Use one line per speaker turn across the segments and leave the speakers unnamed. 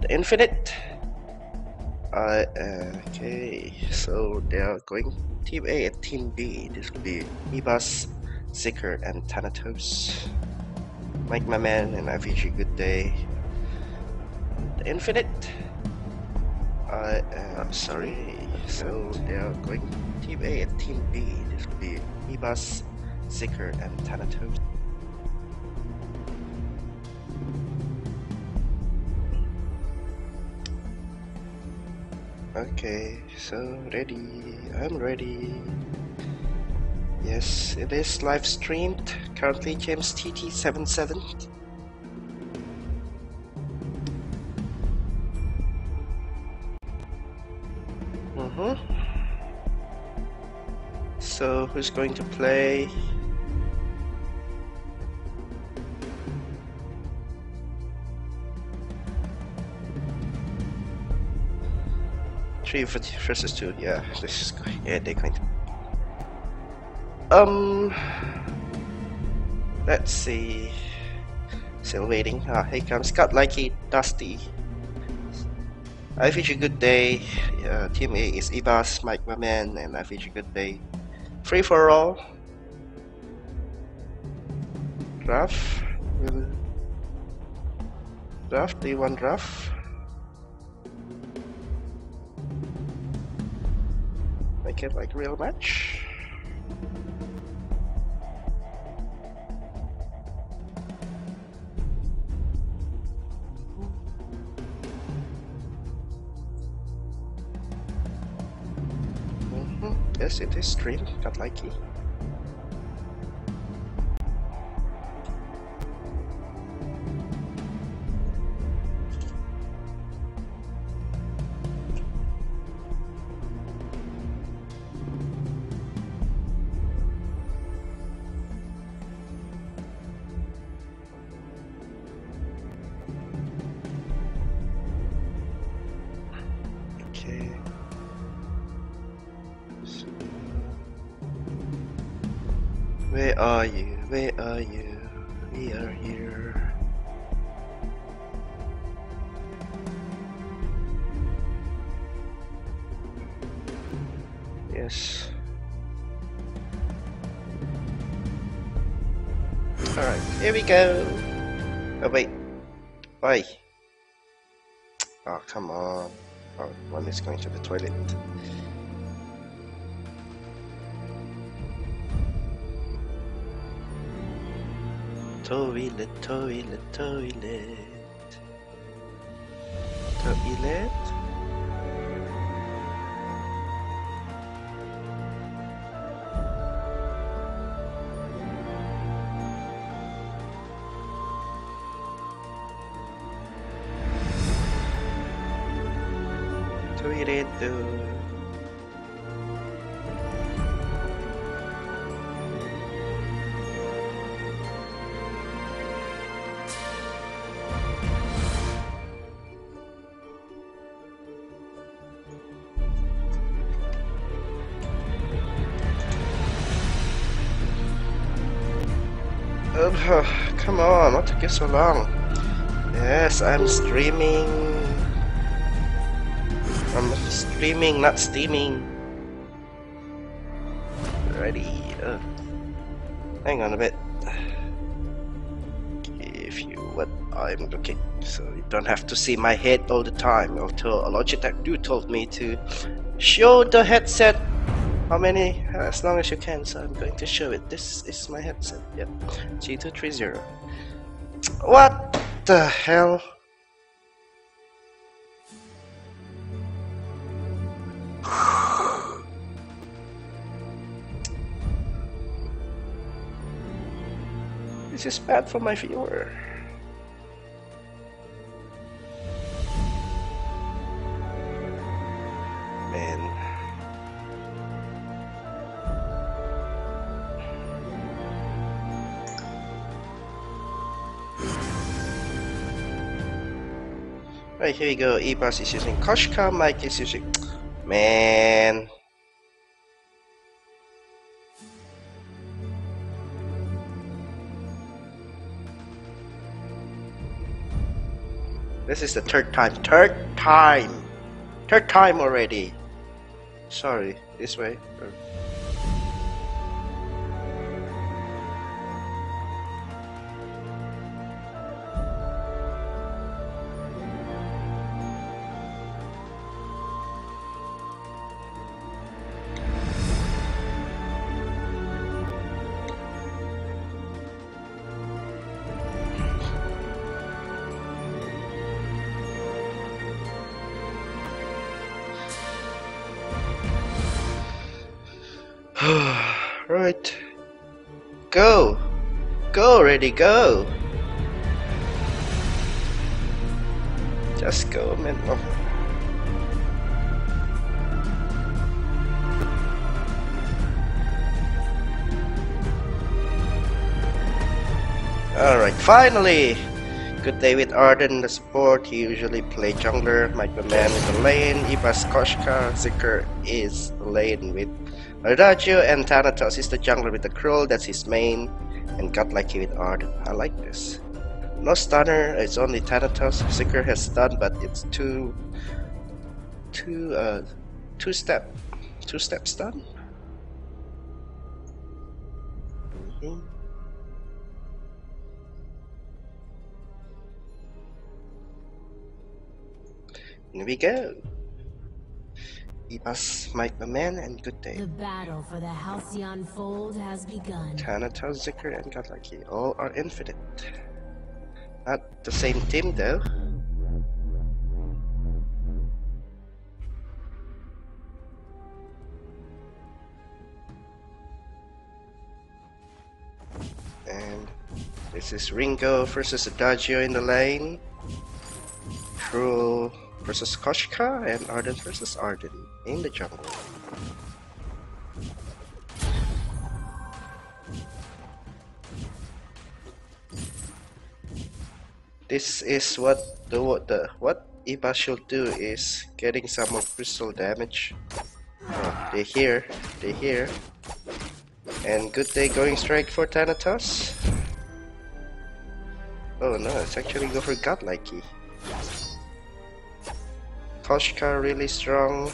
Infinite. Okay, so they are going Team A and Team B. This will be Ebus, Seeker, and Thanatos. Mike, my man, and I wish you good day. The Infinite. Sorry. So they are going Team A and Team B. This will be Ebus, Seeker, and Thanatos. Okay, so ready. I'm ready. Yes, it is live streamed. Currently, James TT77. So, who's going to play? Three versus two. Yeah, this is going. Yeah, they're going to. Let's see. Still waiting. Ah, here comes Scott, Likey, Dusty. I wish you good day. Team A is Ibas, Mike, my man, and I wish you good day. Free for all. Draft. Draft. Do you want draft? Make it like real match. Yes, it is stream. Got likey. Okay. So, where are you? Where are you? We are here. Yes. Alright, here we go. Oh wait. Why? Oh, come on. Oh, one is going to the toilet. Toilet, toilet, toilet. Toilet? Toilet, come on, what took you so long? Yes, I'm streaming. I'm streaming, not steaming. Ready. Hang on a bit. Give you what I'm looking, so you don't have to see my head all the time. Although Logitech do told me to show the headset how many as long as you can, so I'm going to show it. This is my headset. Yep, G230. What the hell? This is bad for my viewer. Man. Right, here we go. Ebus is using Koshka, Mike is using... Man. This is the third time. Third time already. Sorry, this way. Right. Go! Go already, go! Just go, man. Oh. Alright, finally! Good day with Arden, the support. He usually play jungler. Mike the man in the lane. Ibas Koshka. Zikr is the lane with Adagio, and Thanatos is the jungler with the Krull. That's his main. And Godlike with Arden. I like this. No stunner, it's only Thanatos. Zikr has stun, but it's two step stun. Here we go. Ibas, Mike the man, and good day.
The battle for the Halcyon Fold has begun.
Thanatos, Zikr, and Godlike. All are infinite. Not the same team though. And this is Ringo versus Adagio in the lane. Krull versus Koshka, and Arden versus Arden in the jungle. This is what Ibas should do is getting some more crystal damage. Oh, they here, and good day going straight for Thanatos. Oh no, it's actually go for Godlike. Koshka really strong.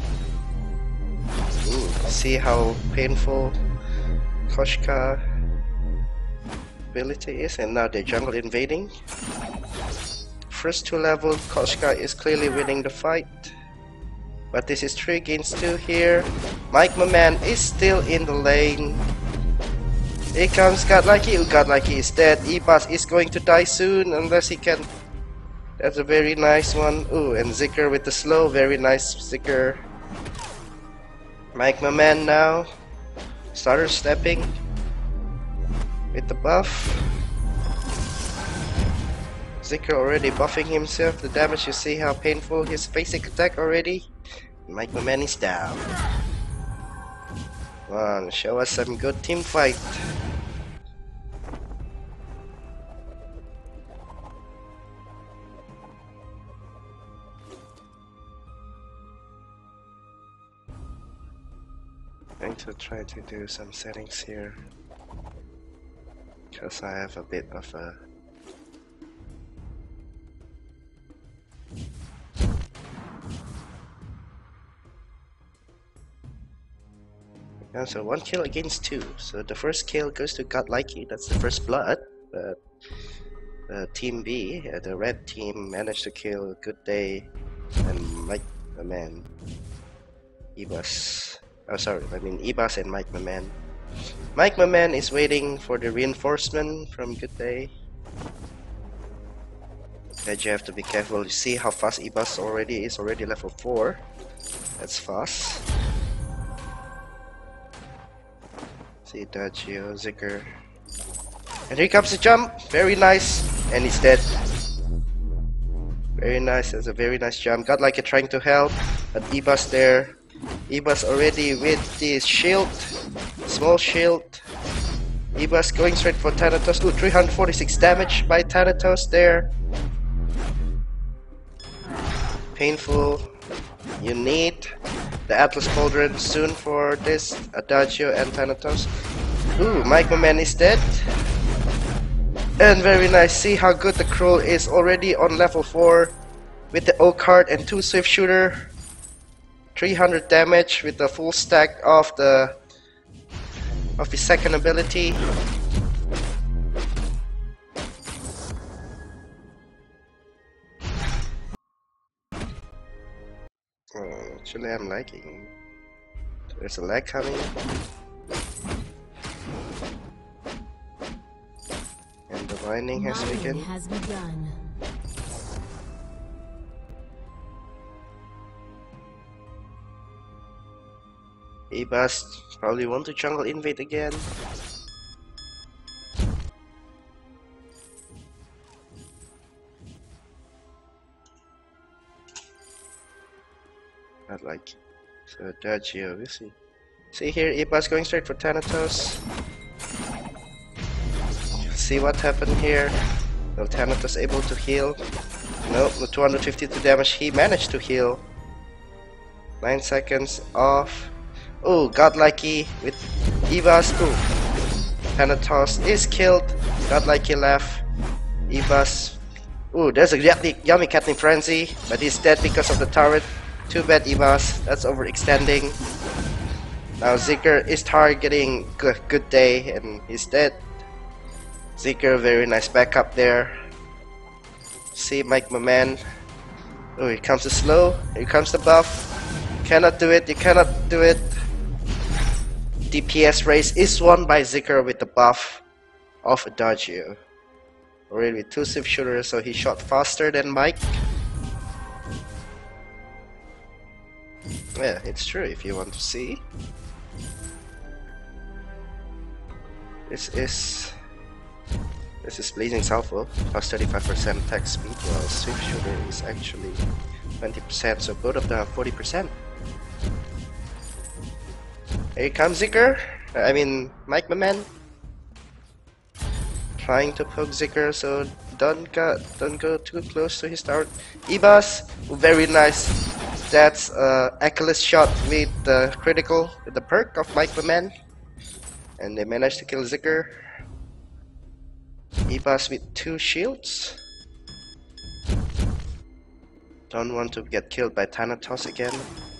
Ooh, see how painful Koshka ability is, and now the jungle invading. First 2 level, Koshka is clearly winning the fight. But this is 3 against 2 here. Mike my man is still in the lane. Here comes Godlike. Godlike is dead. Ibas is going to die soon unless he can. That's a very nice one. Ooh, and Zikr with the slow. Very nice Zikr. Mike my man now. Starter stepping with the buff. Zikr already buffing himself. The damage, you see how painful his basic attack already. Mike my man is down. Come on, show us some good team fight. I'm going to try to do some settings here, because I have a bit of a yeah, so 1 kill against 2. So the first kill goes to Godlike, that's the first blood. But Team B, the red team, managed to kill Good Day and Mike the man. Ibas. Oh, sorry, I mean Ibas and Mike my man. Mike my man is waiting for the reinforcement from Good Day. And you have to be careful. You see how fast Ibas already is, already level 4. That's fast. See Adagio, Zikr. And here comes the jump. Very nice. And he's dead. Very nice. That's a very nice jump. Godlike trying to help. But Ibas there. Ibas already with the shield. Small shield. Ibas going straight for Thanatos. Ooh, 346 damage by Thanatos there. Painful. You need the Atlas Cauldron soon for this Adagio and Thanatos. Ooh, Mike my man is dead. And very nice. See how good the Crow is already on level 4 with the O card and 2 Swift Shooter. 300 damage with the full stack of his second ability. Actually, I'm lagging. There's a lag coming. And the mining has begun. Ebas probably want to jungle invade again. Not like so Dodgio, we see. See here, Ebas going straight for Thanatos. See what happened here. Will Thanatos able to heal? Nope, the 252 damage. He managed to heal. 9 seconds off. Oh, godlikey with Ebas. Oh, Thanatos is killed. Godlikey left. Ebas. Oh, there's a yummy Catnip Frenzy, but he's dead because of the turret. Too bad, Ebas. That's overextending. Now Zigger is targeting Good Day, and he's dead. Zigger, very nice backup there. See Mike, my man. Oh, here comes the slow. Here comes the buff. Cannot do it. You cannot do it. DPS race is won by Zigger with the buff of Adagio. Already with 2 Swift Shooters, so he shot faster than Mike. Yeah, it's true if you want to see. This is Blazing Salvo, plus 35% attack speed, while Swift Shooter is actually 20%, so both of them have 40%. Here comes Zigger. I mean, Mike, my man. Trying to poke Zigger, so don't go too close to his tower. Ebas, very nice. That's Achilles shot with the critical, with the perk of Mike, my man. And they managed to kill Zigger. Ebas with 2 shields. Don't want to get killed by Thanatos again.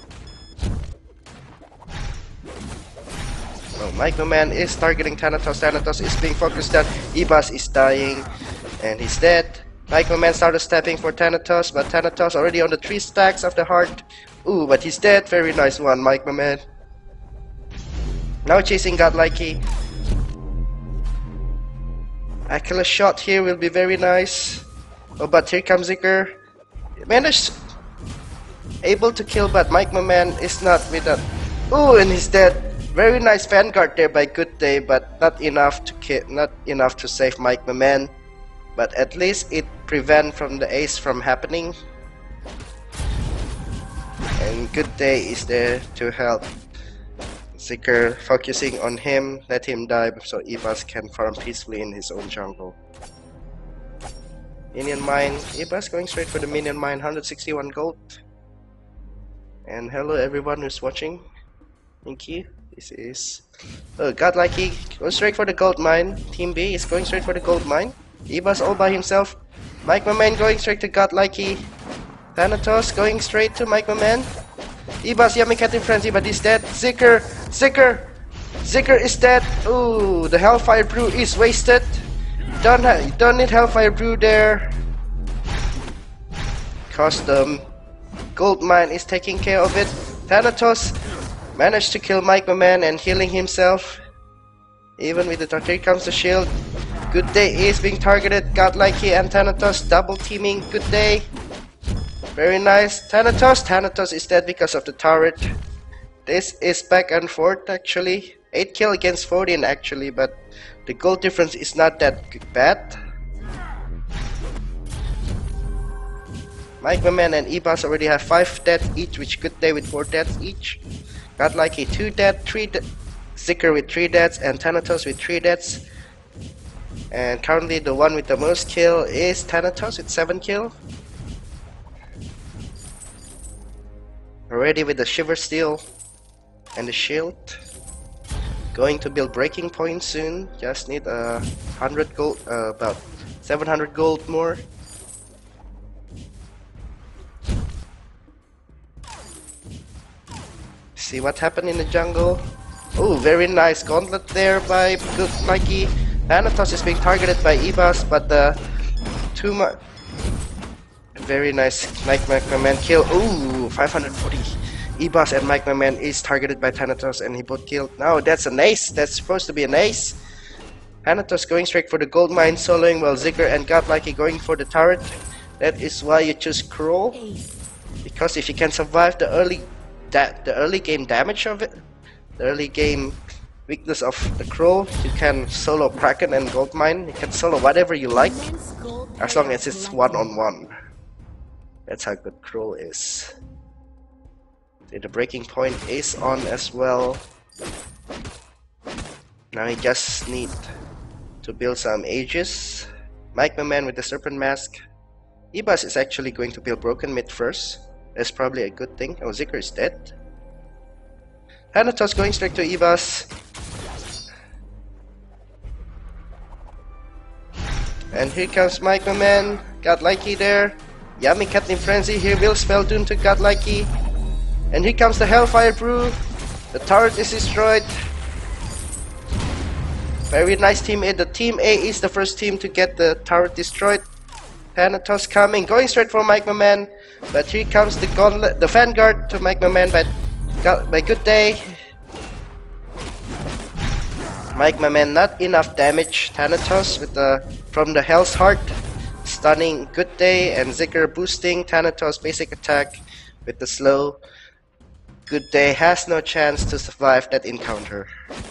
Oh, Mike, my man is targeting Thanatos. Thanatos is being focused on. Ebas is dying, and he's dead. Mike, my man started stepping for Thanatos, but Thanatos already on the 3 stacks of the heart. Ooh, but he's dead. Very nice one, Mike, my man. Now chasing Godlikey. Achilles shot here will be very nice. Oh, but here comes Zigger. Managed able to kill, but Mike, my man, is not with that. Ooh, and he's dead. Very nice Vanguard there by Good Day, but not enough to save Mike, my man. But at least it prevent from the ace from happening. And Good Day is there to help. Zigger focusing on him, let him die so Ebas can farm peacefully in his own jungle. Minion mine, Ebas going straight for the minion mine, 161 gold. And hello everyone who's watching. Thank you. This is Godlikey goes straight for the gold mine. Team B is going straight for the gold mine. Ebas all by himself. Mike, my man, going straight to Godlikey. Thanatos going straight to Mike, my man. Ebas yummy Catnip Frenzy, but he's dead. Zigger is dead. Ooh, the Hellfire Brew is wasted. Don't need Hellfire Brew there. Custom gold mine is taking care of it. Thanatos managed to kill Mike, my man, and healing himself. Even with the target, here comes the shield. Good Day is being targeted. Godlikey and Thanatos double teaming. Good Day. Very nice. Thanatos is dead because of the turret. This is back and forth actually. 8 kill against 14 actually, but the gold difference is not that bad. Mike, my man, and Ebas already have 5 deaths each, which Good Day with 4 deaths each. Godlikey 2 deaths, 3 deaths. Zigger with 3 deaths, and Thanatos with 3 deaths. And currently the one with the most kill is Thanatos with 7 kill. Already with the Shiver Steel and the shield. Going to build breaking point soon. Just need 100 gold, about 700 gold more. See what happened in the jungle. Oh, very nice gauntlet there by good Mikey. Thanatos is being targeted by Ebas, but the too much. Very nice Mike McMahon kill. Ooh, 540. Ebas and Mike McMahon is targeted by Thanatos and he both killed. No, that's an ace. That's supposed to be an ace. Thanatos going straight for the gold mine, soloing while Zigger and Godlikey going for the turret. That is why you choose Cruel. Because if you can survive the early game damage of it, the early game weakness of the Crow, you can solo Kraken and Goldmine. You can solo whatever you like, as long as it's one-on-one. That's how good Crow is. The breaking point is on as well. Now he just need to build some Aegis. Mike Man with the Serpent Mask. Ebas is actually going to build Broken Mid first. That's probably a good thing. Oh, Zikr is dead. Thanatos going straight to Ebas. And here comes Mike Man. Godlikey there. Yummy Caitlyn Frenzy here will spell Doom to Godlikey. And here comes the Hellfire Brew. The turret is destroyed. Very nice team A. The team A is the first team to get the turret destroyed. Thanatos coming, going straight for Mike Man. But here comes the gauntlet, the Vanguard to Mike Man by Good Day. Mike Man not enough damage. Thanatos with the from the Hell's Heart, stunning Good Day, and Zigger boosting Thanatos basic attack with the slow. Good Day has no chance to survive that encounter.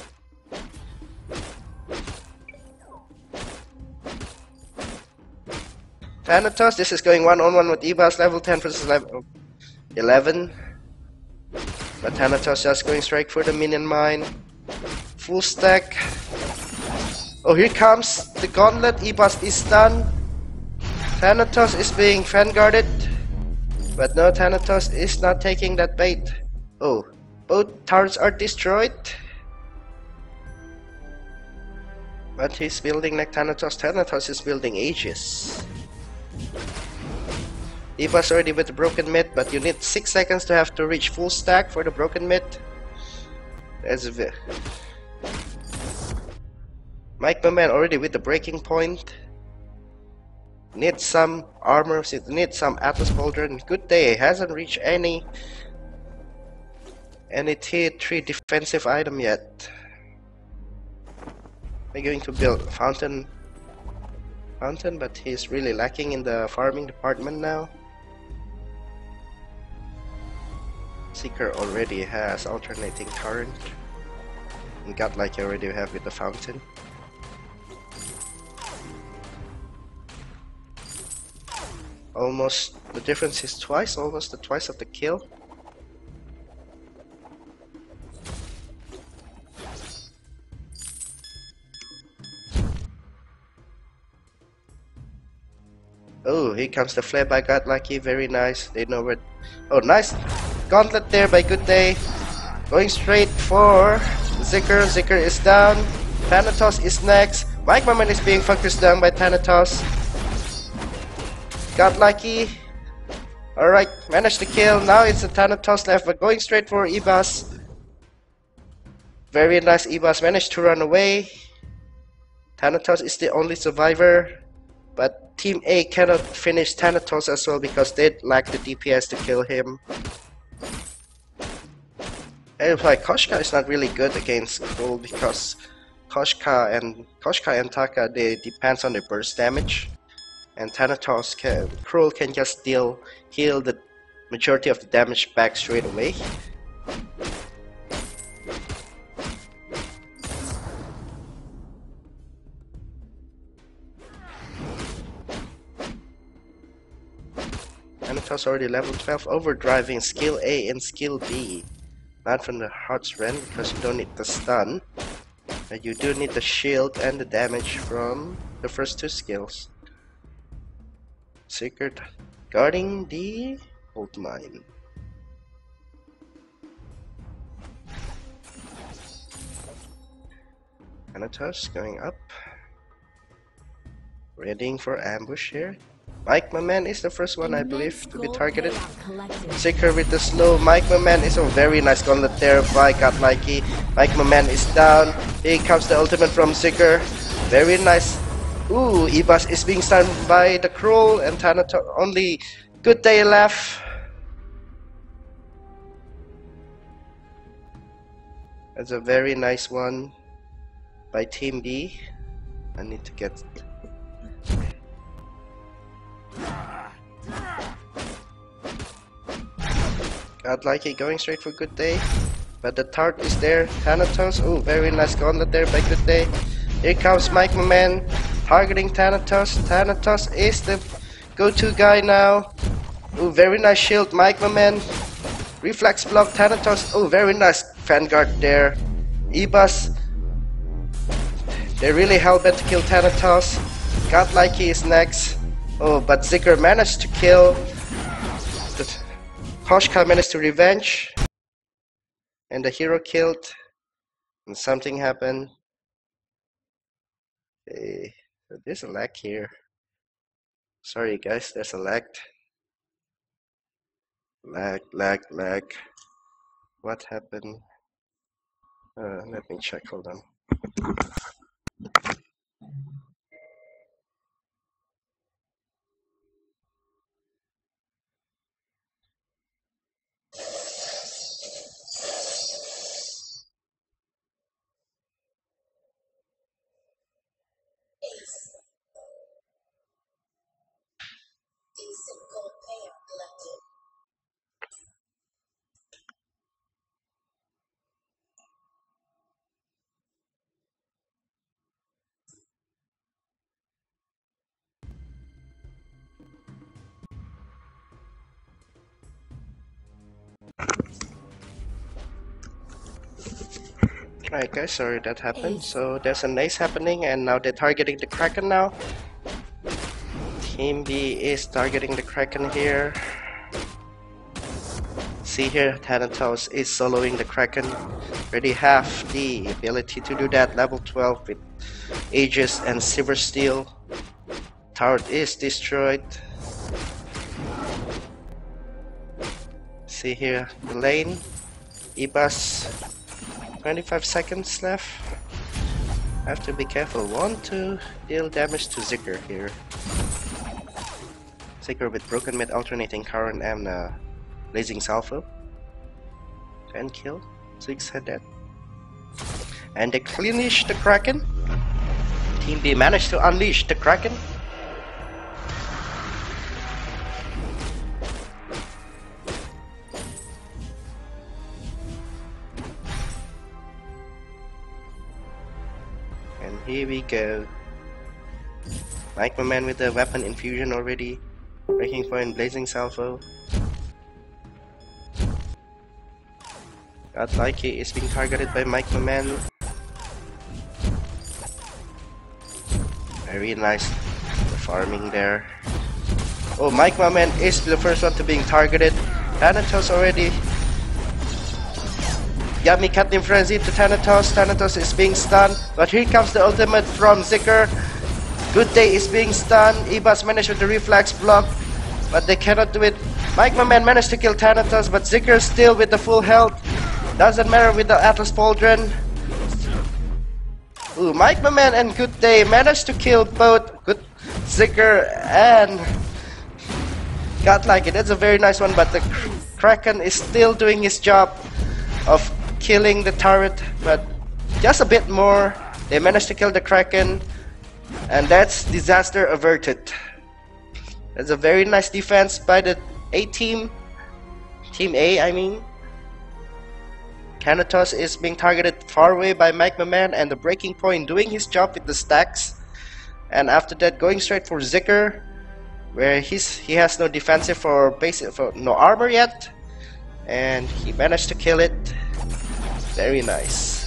Thanatos, this is going one-on-one with Ebas, level 10 versus level 11. But Thanatos just going straight for the minion mine. Full stack. Oh, here comes the gauntlet. Ebas is done. Thanatos is being vanguarded. But no, Thanatos is not taking that bait. Oh, both turrets are destroyed. But he's building like Thanatos. Thanatos is building Aegis. Ebas already with the broken mid, but you need 6 seconds to have to reach full stack for the broken mid. There's a Mike Man already with the breaking point. Need some armor, need some Atlas Pauldron. Good Day hasn't reached any tier 3 defensive item yet. We're going to build Fountain, but he's really lacking in the farming department now. Seeker already has alternating current, and Godlike already have with the Fountain. Almost the difference is twice, almost the twice of the kill. Oh, here comes the flare by Godlucky, very nice. They know where. Oh, nice gauntlet there by Good Day. Going straight for Zikr. Zikr is down. Thanatos is next. Mike Man is being focused down by Thanatos. Godlucky. Alright, managed to kill. Now it's a Thanatos left, but going straight for Ebas. Very nice. Ebas managed to run away. Thanatos is the only survivor. But Team A cannot finish Thanatos as well because they lack the DPS to kill him. And like Koshka is not really good against Cruel because Koshka and Taka, they depends on the burst damage, and Thanatos Cruel can just heal the majority of the damage back straight away. Thanatos already level 12, overdriving skill A and skill B. Not from the Heart's Rend because you don't need the stun, but you do need the shield and the damage from the first two skills. Secret guarding the gold mine. Thanatos going up. Readying for ambush here. Mike, my man, is the first one, I believe, to be targeted. Seeker with the slow. Mike, my man, is a very nice gauntlet there by Godlikey. Mike, my man, is down. Here comes the ultimate from Seeker. Very nice. Ooh, Ibas is being stunned by the Cruel and Thanatos. Only Good Day left. That's a very nice one by Team B. I need to get... Godlikey going straight for Good Day. But the Tart is there. Thanatos. Oh, very nice gauntlet there by Good Day. Here comes Mike, my man, targeting Thanatos. Thanatos is the go-to guy now. Oh, very nice shield, Mike, my man. Reflex block, Thanatos. Oh, very nice Vanguard there. Ibas. They're really hell-bent to kill Thanatos. Godlikey is next. Oh, but Zigger managed to kill. Koshka managed to revenge. And the hero killed. And something happened. Okay, so there's a lag here. Sorry guys, there's a lag. Lag. What happened? Let me check, hold on. Alright guys, sorry that happened. So there's an ace happening and now they're targeting the Kraken now. Team B is targeting the Kraken here. See here, Thanatos is soloing the Kraken. Already have the ability to do that, level 12 with Aegis and Silver Steel. Turret is destroyed. See here, the lane. Ibas. 25 seconds left. Have to be careful. Want to deal damage to Zigger here. Zigger with broken mid alternating current and blazing salvo. 10 kill. 6 head dead. And they cleanish the Kraken. Team B managed to unleash the Kraken. Here we go. Mike, my man, with the weapon infusion already. Breaking point, blazing salvo. Godlikey is being targeted by Mike, my man. Very nice farming there. Oh, Mike, my man, is the first one to being targeted. Thanatos already. Yummy Catnip Frenzy to Thanatos. Thanatos is being stunned, but here comes the ultimate from Zigger. Good Day is being stunned. Ibas managed with the reflex block, but they cannot do it. Mike, my man, managed to kill Thanatos, but Zigger still with the full health. Doesn't matter with the Atlas Pauldron. Ooh, Mike, my man, and Good Day managed to kill both Zigger and Godlikey. That's a very nice one, but the Kraken is still doing his job of killing the turret, but just a bit more. They managed to kill the Kraken, and that's disaster averted. That's a very nice defense by the A team. Team A, I mean. Thanatos is being targeted far away by Mike, my man, and the breaking point doing his job with the stacks. And after that, going straight for Zigger, where he has no defensive or basic, for no armor yet, and he managed to kill it. Very nice.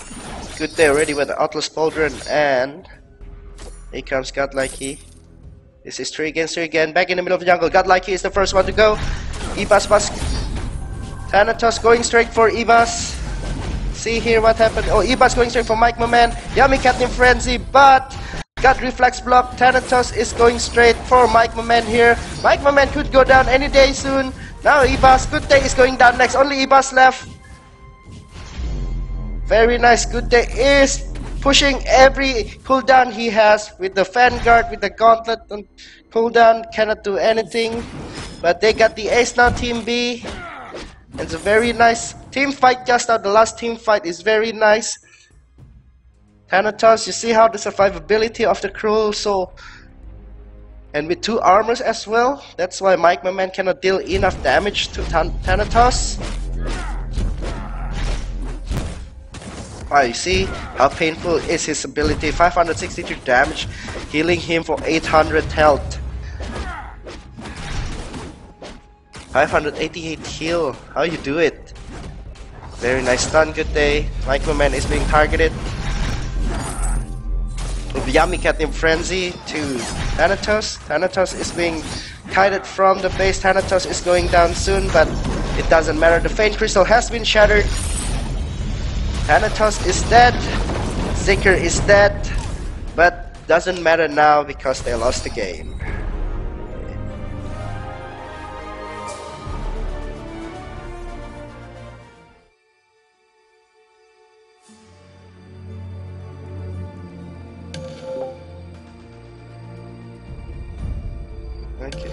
Good Day already with the Atlas Pauldron, and here comes Godlikey. This is 3 against 3 again. Back in the middle of the jungle. Godlike is the first one to go. Ibas must... Thanatos going straight for Ibas. See here what happened. Oh, Ibas going straight for Mike Moment. Yummy Catnip Frenzy, but got reflex block. Thanatos is going straight for Mike Moment here. Mike Moment could go down any day soon. Now Ibas, Good Day is going down next. Only Ibas left. Very nice. Good Day is pushing every cooldown he has with the Vanguard, with the Gauntlet on cooldown. Cannot do anything. But they got the ace now, Team B. It's a very nice team fight just now. The last team fight is very nice. Thanatos, you see how the survivability of the crew, so... And with 2 armors as well. That's why Mike Moment cannot deal enough damage to Thanatos. Wow, you see how painful is his ability. 563 damage, healing him for 800 health. 588 heal. How you do it? Very nice stun. Good Day. Mike Moment is being targeted. Yummy Catnip Frenzy to Thanatos. Thanatos is being kited from the base. Thanatos is going down soon, but it doesn't matter. The Faint Crystal has been shattered. Thanatos is dead. Zikr is dead. But doesn't matter now because they lost the game. Okay.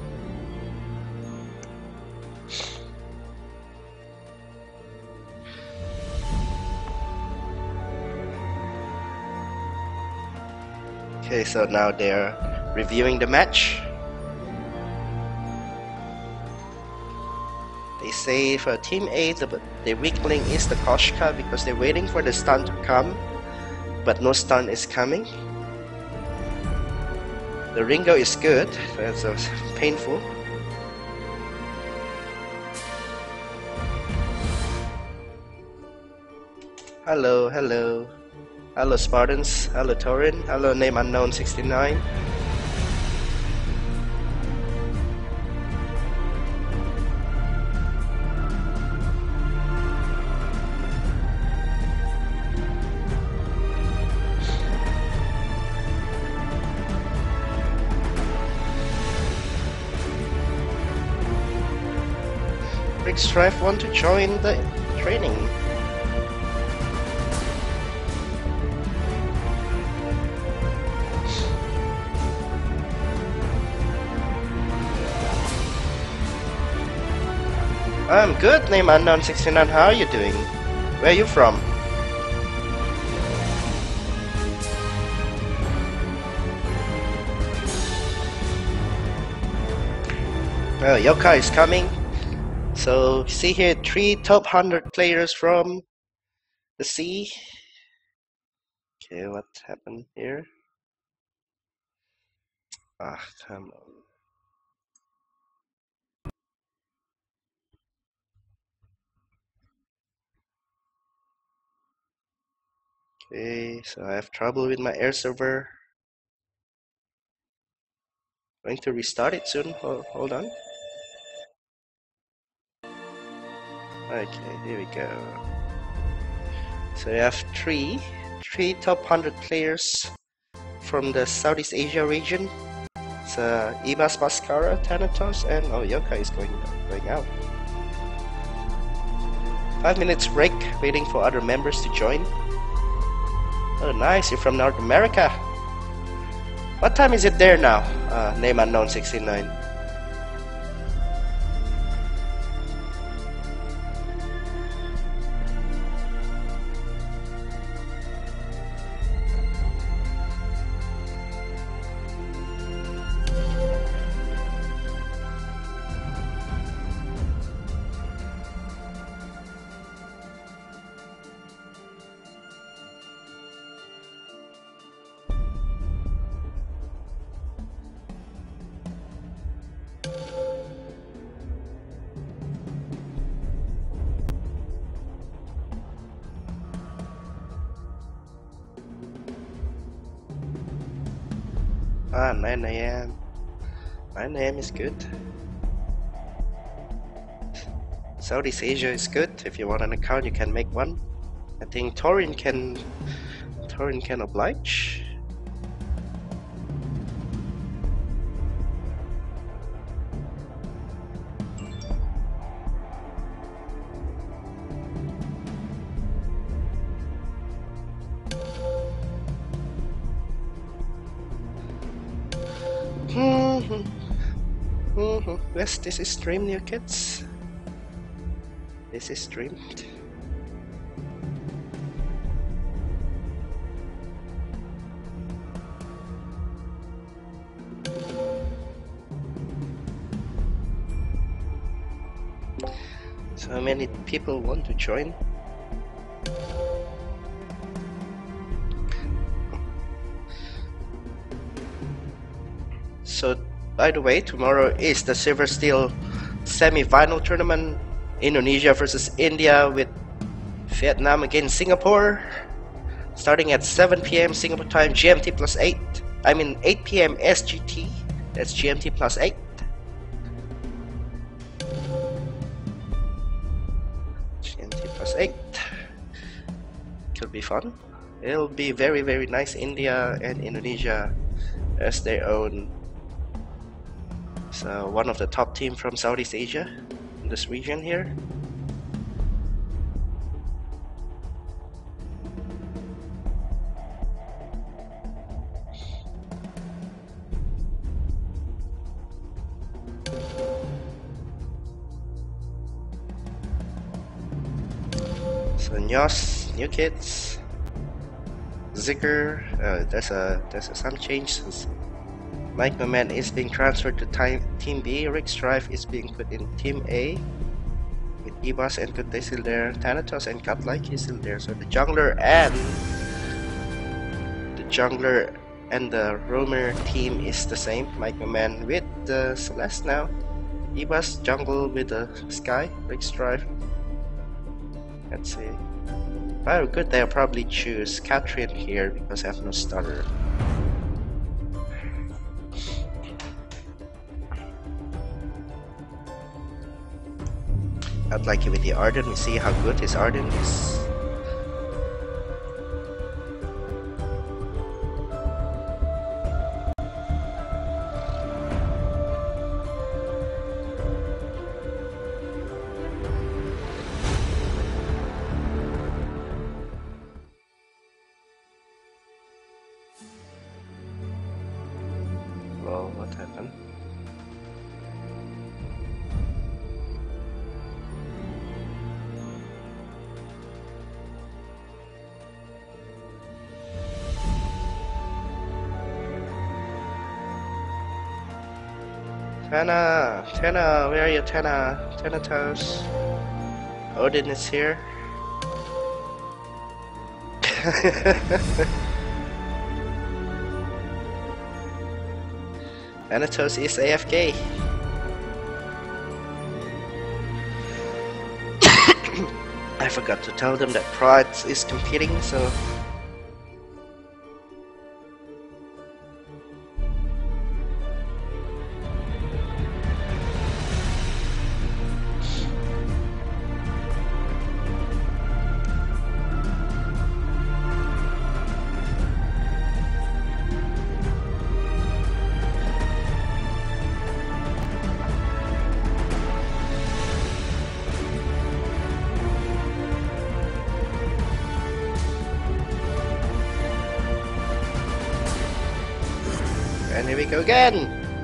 Okay, so now they're reviewing the match. They say for Team A, the weak link is the Koshka because they're waiting for the stun to come, but no stun is coming. The Ringo is good, that's painful. Hello, hello. Hello Spartans, hello Torin, hello Name Unknown 69. Rick Strife want to join the training. I'm good, Name Unknown 69. How are you doing? Where are you from? Yokai is coming. So see here, 3 top 100 players from the sea. Okay, what happened here? Ah, come on. Okay, so I have trouble with my air server. Going to restart it soon. Hold on. Okay, here we go. So we have three top 100 players from the Southeast Asia region. It's Ibas, Mascara, Thanatos, and Yokai is going out. 5 minutes break, waiting for other members to join. Oh, nice, you're from North America. What time is it there now? Name Unknown 69. 9 AM. 9 AM is good. Southeast Asia is good. If you want an account, you can make one. I think Torin can oblige. Yes, this is streamed, new kids. This is streamed. So many people want to join. So, by the way, tomorrow is the Silver Steel semi-final tournament. Indonesia versus India with Vietnam against Singapore. Starting at 7 PM Singapore time, GMT plus 8. I mean 8 PM SGT. That's GMT plus 8. GMT plus 8. Could be fun. It'll be very, very nice. India and Indonesia as their own. So one of the top team from Southeast Asia in this region here. So Nyos, new kids. Zigger, there's some change. Mike Moment is being transferred to Team B. Rick Strife is being put in Team A. With Ibas and Kute still there. Thanatos and Godlike is still there. So the jungler and the roamer team is the same. Mike Moment with the Celeste now. Ibas jungle with the Sky. Rick Strife. Let's see. Oh, good. They'll probably choose Catherine here because I have no starter. I'd like it with the Arden. We see how good his Arden is. Well, what happened? Tana, where are you, Tana? Thanatos. Odin is here. Thanatos is AFK. I forgot to tell them that Pride is competing, so... And here we go again!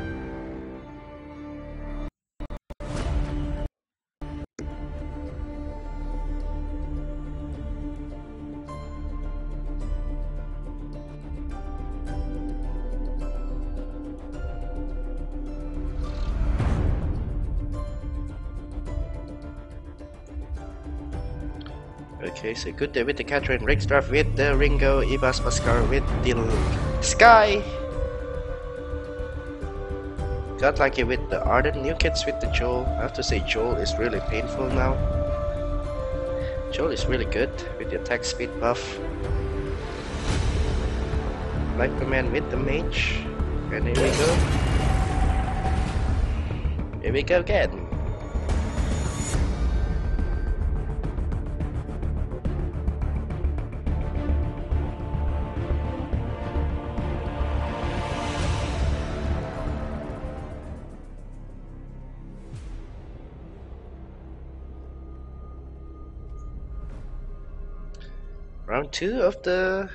Okay, so good there with the Catherine, Rickstraff with the Ringo, Ibas Pascal with the Sky. Got lucky with the Arden, new kids with the Joel. I have to say Joel is really painful now. Joel is really good with the attack speed buff. Like the man with the mage. And here we go. Here we go again. Round 2 of the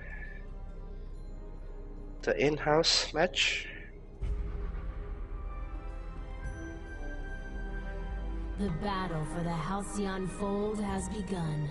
in-house match.
The battle for the Halcyon Fold has begun.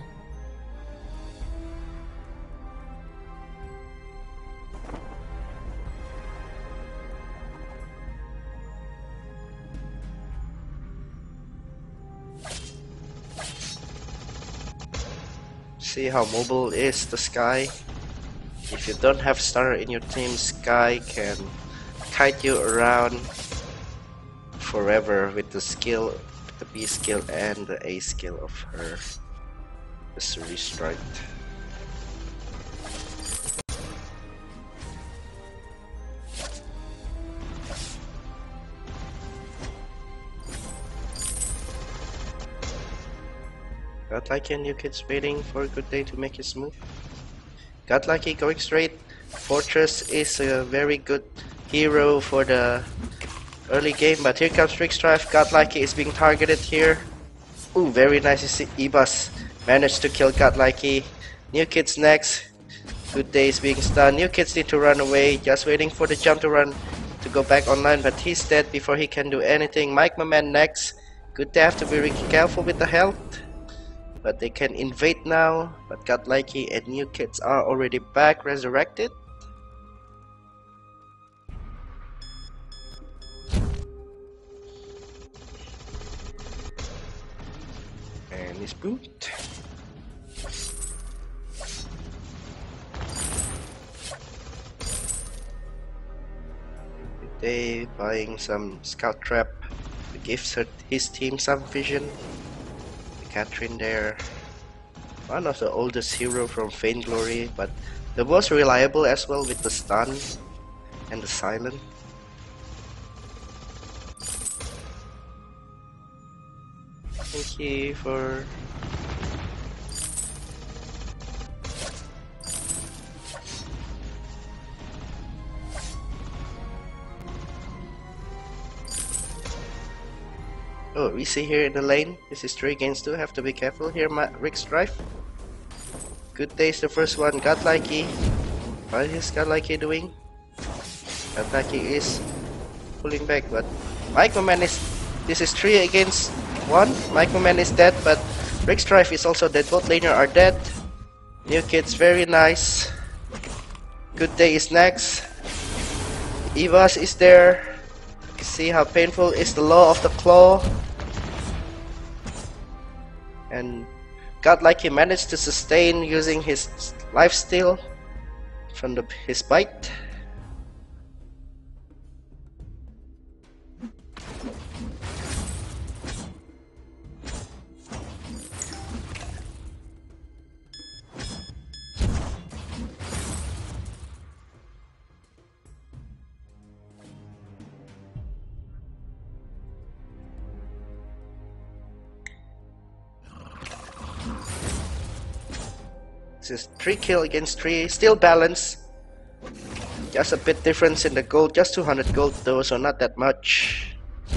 See how mobile is the Sky. If you don't have starter in your team, Sky can kite you around forever with the skill, the B skill and the A skill of her, the Suri Strike. Godlike and New Kids waiting for a good day to make his move. Godlike going straight. Fortress is a very good hero for the early game, but here comes Rick Strife. Godlike is being targeted here. Ooh, very nice. You see Ebus managed to kill Godlike. New Kids next. Good day is being stunned. New Kids need to run away. Just waiting for the jump to run to go back online, but he's dead before he can do anything. Mike my man next. Good day, have to be really careful with the health. But they can invade now. But Godlike and New Kids are already back, resurrected. And he's boot. They buying some scout trap to give his team some vision. Catherine there, one of the oldest hero from Vainglory, but the most reliable as well with the stun and the silent. Thank you for oh, we see here in the lane. This is 3 against 2. Have to be careful here, Rick Strife. Good day is the first one. Godlike. What is Godlike doing? Godlike is pulling back, but Microman is. This is 3 against 1. Microman is dead, but Rick Strife is also dead. Both laner are dead. New Kids, very nice. Good day is next. Evas is there. See how painful is the law of the claw. And Godlike managed to sustain using his lifesteal from his bite. This is 3 kill against 3, still balanced. Just a bit difference in the gold, just 200 gold though, so not that much.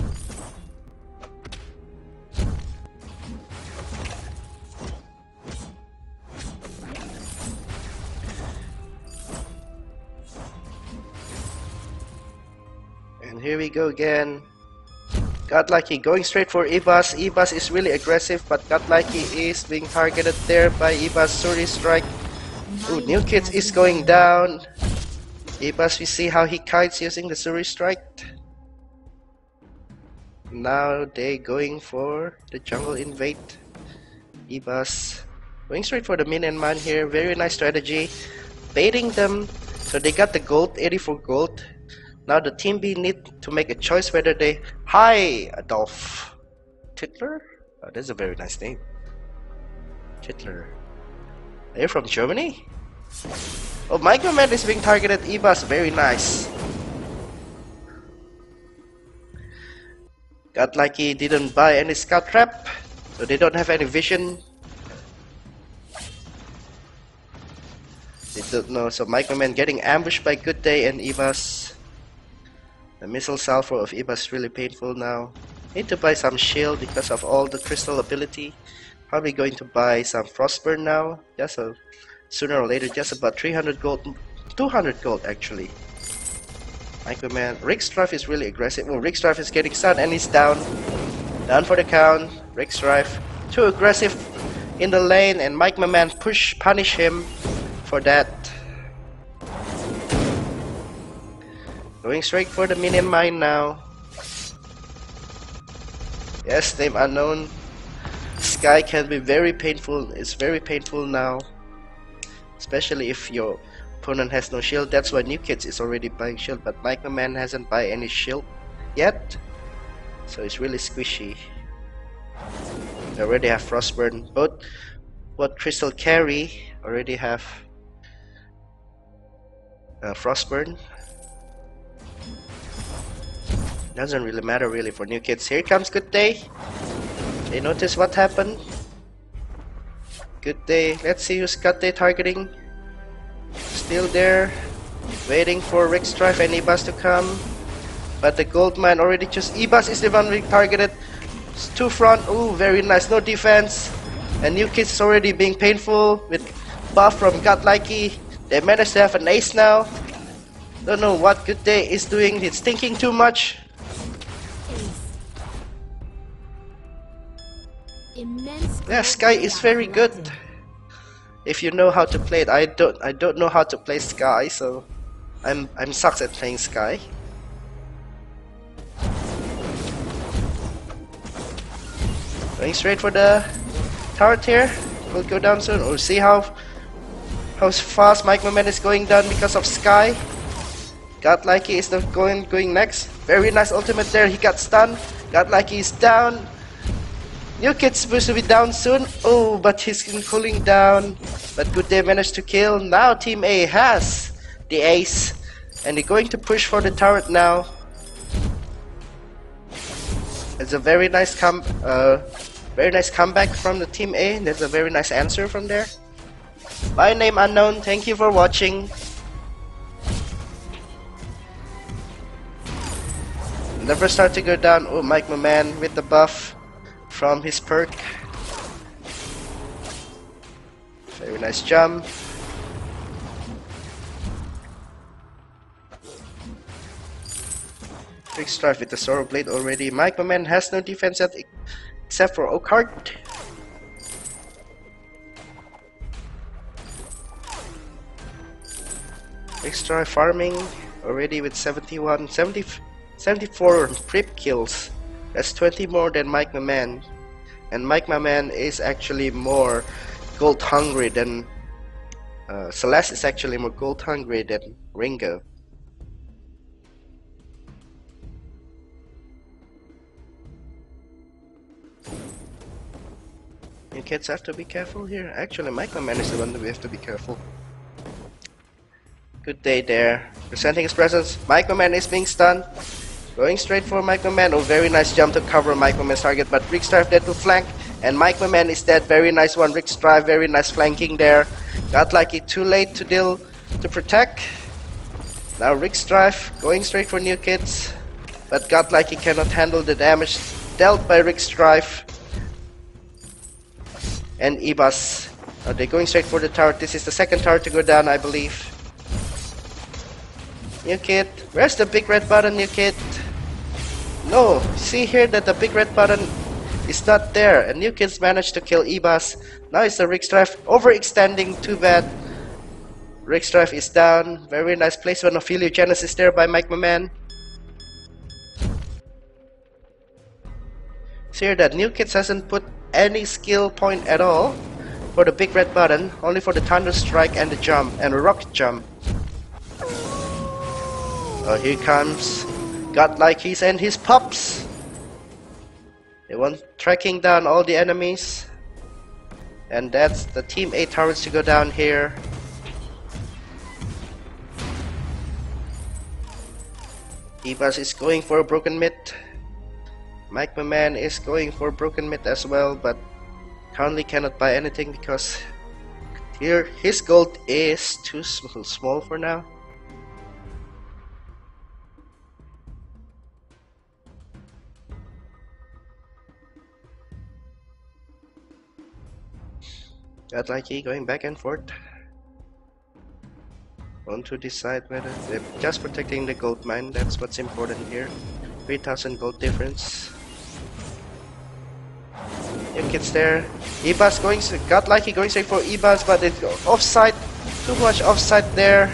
And here we go again. Godlike going straight for Ebus. Ebus is really aggressive, but Godlike is being targeted there by Ebus. Suri Strike. Ooh, New Kids is going down. Ebus, we see how he kites using the Suri Strike. Now they going for the jungle invade. Ebus going straight for the minion man here. Very nice strategy. Baiting them. So they got the gold, 84 gold. Now the team B need to make a choice whether they... Hi, Adolf Titler? Oh, that's a very nice name. Titler. Are you from Germany? Oh, Microman is being targeted. Ebus, very nice. Got lucky, didn't buy any scout trap, so they don't have any vision. They don't know, so Microman getting ambushed by Good Day and Ibas. The missile salvo of Ibas is really painful now. Need to buy some shield because of all the crystal ability. Probably going to buy some frostburn now. Just sooner or later, just about 300 gold, 200 gold actually. Microman, Rick Strife is really aggressive. Oh, Rick Strife is getting stunned and he's down. Down for the count. Rick Strife too aggressive in the lane, and Microman punish him for that. Going straight for the minion mine now. Yes, name unknown. Sky can be very painful. It's very painful now, especially if your opponent has no shield. That's why New Kids is already buying shield, but Microman hasn't buy any shield yet, so it's really squishy. They already have frostburn. Both Crystal Carry already have frostburn. Doesn't really matter really for New Kids. Here comes Good Day. They notice what happened. Good Day. Let's see who's Good Day targeting. Still there, waiting for Rick Strife and Ibas to come. But the gold mine already just Ibas is the one being targeted. It's two front. Ooh, very nice. No defense. And New Kids is already being painful with buff from Godlikey. They managed to have an ace now. Don't know what Good Day is doing. He's thinking too much. Yeah, Sky is very good if you know how to play it. I don't know how to play Sky, so I'm sucks at playing Sky. Going straight for the turret here. Will go down soon. We'll see how fast Microman is going down because of Sky. Godlikey is going next. Very nice ultimate there. He got stunned. Godlikey is down. New Kid's supposed to be down soon. Oh, but he's cooling down. But Good Day managed to kill. Now Team A has the ace, and they're going to push for the turret now. It's a very nice comeback from the Team A. There's a very nice answer from there. My name unknown. Thank you for watching. Never start to go down. Oh, Microman with the buff from his perk. Very nice jump. Big Strife with the Sorrow Blade already. Microman has no defense yet except for Oakheart. Big Strife farming already with 74 creep kills. That's 20 more than Microman. And Microman is actually more gold hungry than Celeste is actually more gold hungry than Ringo. You kids have to be careful here. Actually, Microman is the one that we have to be careful. Good Day there, presenting his presence. Microman is being stunned. Going straight for Microman. Oh, very nice jump to cover Microman's target, but Rick Strife dead to flank, and Microman is dead. Very nice one, Rick Strife. Very nice flanking there. Godlikey too late to protect. Now Rick Strife going straight for New Kids, but Godlikey cannot handle the damage dealt by Rick Strife and Ibas. They're going straight for the turret. This is the second turret to go down, I believe. New Kid, where's the big red button, New Kid? No, see here that the big red button is not there, and New Kids managed to kill Ibas. Now it's the Rick Strife overextending, too bad. Rick Strife is down. Very nice placement of Heliogenesis there by Microman. See here that New Kids hasn't put any skill point at all for the big red button, only for the Thunder Strike and the jump, and the rocket jump. Oh, here comes Godlikey and his pups. They want tracking down all the enemies. And that's the Team A turrets to go down here. Ibas is going for a broken mid. Mike my man is going for broken myth as well, but currently cannot buy anything because here his gold is too small for now. Got Likey going back and forth. Want to decide whether they're just protecting the gold mine. That's what's important here. 3,000 gold difference. New kids there. Ebas going, got Likey going straight for Ebas, but it's offside. Too much offside there.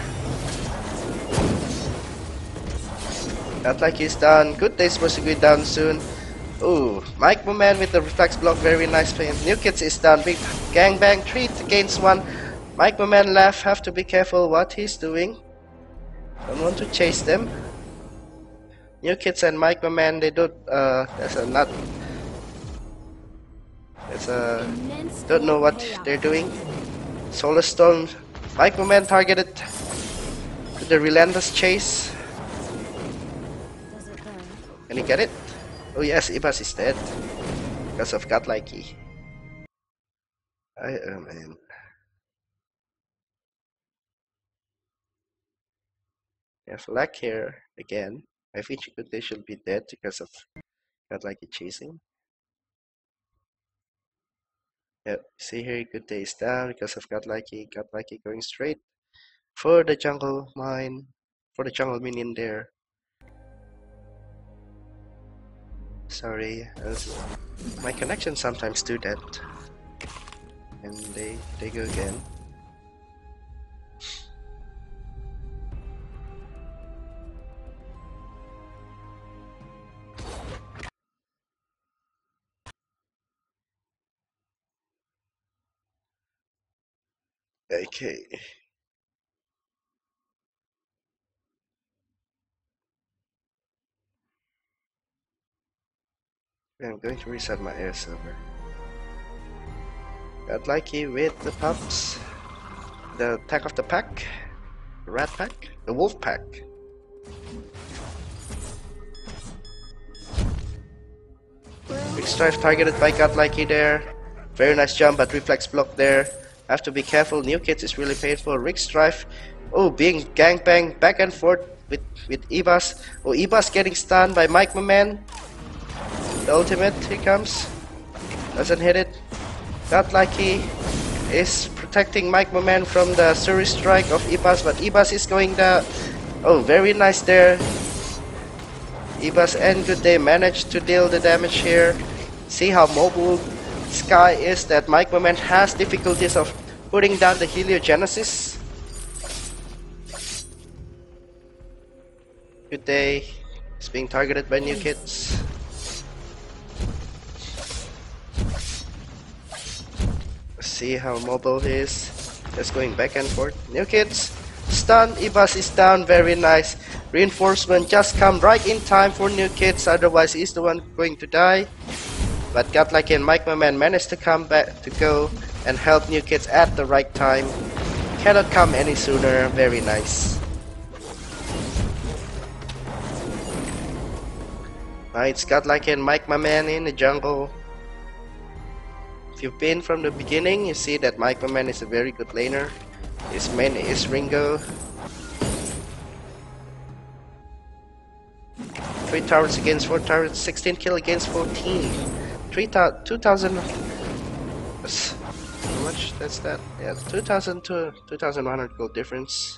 Got Likey is done. Good Day supposed to go down soon. Ooh, Mike Moment with the reflex block, very nice play. New kids is done. Big gangbang, 3 against 1. Mike Moment left, have to be careful what he's doing. Don't want to chase them. New kids and Mike Moment, they don't, don't know what they're doing. Solar Storm, Mike Moment targeted with the relentless chase. Can he get it? Oh yes, Ibas is dead because of God Likey. Man. Yeah, Flack here again. I think they should be dead because of God Likey chasing. Yep, see here, Good Day is down because of God Likey. God Likey going straight for the jungle mine, for the jungle minion there. Sorry, my connection sometimes do that, and they go again. Okay. I'm going to reset my air server. Got Likey with the pups, the attack of the pack, the rat pack, the wolf pack. Big Strife targeted by God Likey there. Very nice jump, but reflex block there. Have to be careful. New Kids is really painful. Rick Strife, oh, being gangbang back and forth with Ebas. Oh, Ebas getting stunned by Mike Man. The ultimate, here comes. Doesn't hit it. God Likey is protecting Mike Moment from the Suri strike of Ebas, but Ebas is going down. Oh, very nice there. Ebas and Good Day managed to deal the damage here. See how mobile Sky is, that Mike Moment has difficulties of putting down the Heliogenesis. Good Day is being targeted by New Kids. See how mobile he is. Just going back and forth. New Kids stun. Ebas is down. Very nice. Reinforcement just come right in time for New Kids. Otherwise, he's the one going to die. But Godlike and Mike Man managed to come back to go and help New Kids at the right time. Cannot come any sooner. Very nice. Now it's Godlike and Mike Man in the jungle. If you've been from the beginning, you see that Mike Man is a very good laner. His main is Ringo. 3 towers against 4 towers, 16 kill against 14. 2,000. How much? That's that. Yeah, 2,000 to 2,100 gold difference.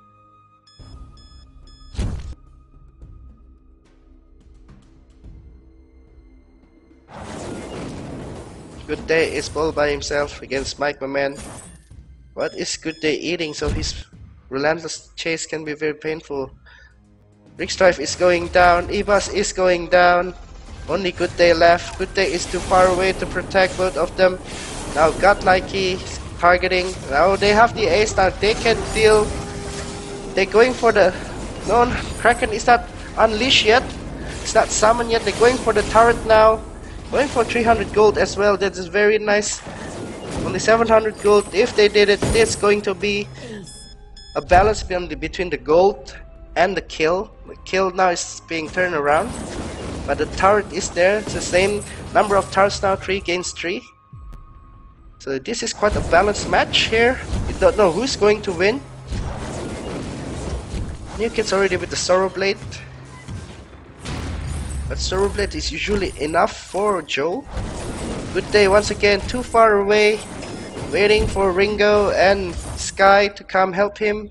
Good Day is bowled by himself against Mike Man. What is Good Day eating? So his relentless chase can be very painful. Rick Strife is going down. Ebas is going down. Only Good Day left. Good Day is too far away to protect both of them. Now Godlikey targeting. Now they have the ace now. They can deal. They're going for the... No, Kraken is not unleashed yet. It's not summoned yet. They're going for the turret now. Going for 300 gold as well. That is very nice. Only 700 gold. If they did it, it's going to be a balance between the gold and the kill. The kill now is being turned around. but the turret is there. It's the same number of turrets now, 3 against 3. So this is quite a balanced match here. You don't know who's going to win. New Kid's already with the Sorrow Blade. But Sorrow Blade is usually enough for Joe. Good Day once again too far away. Waiting for Ringo and Sky to come help him.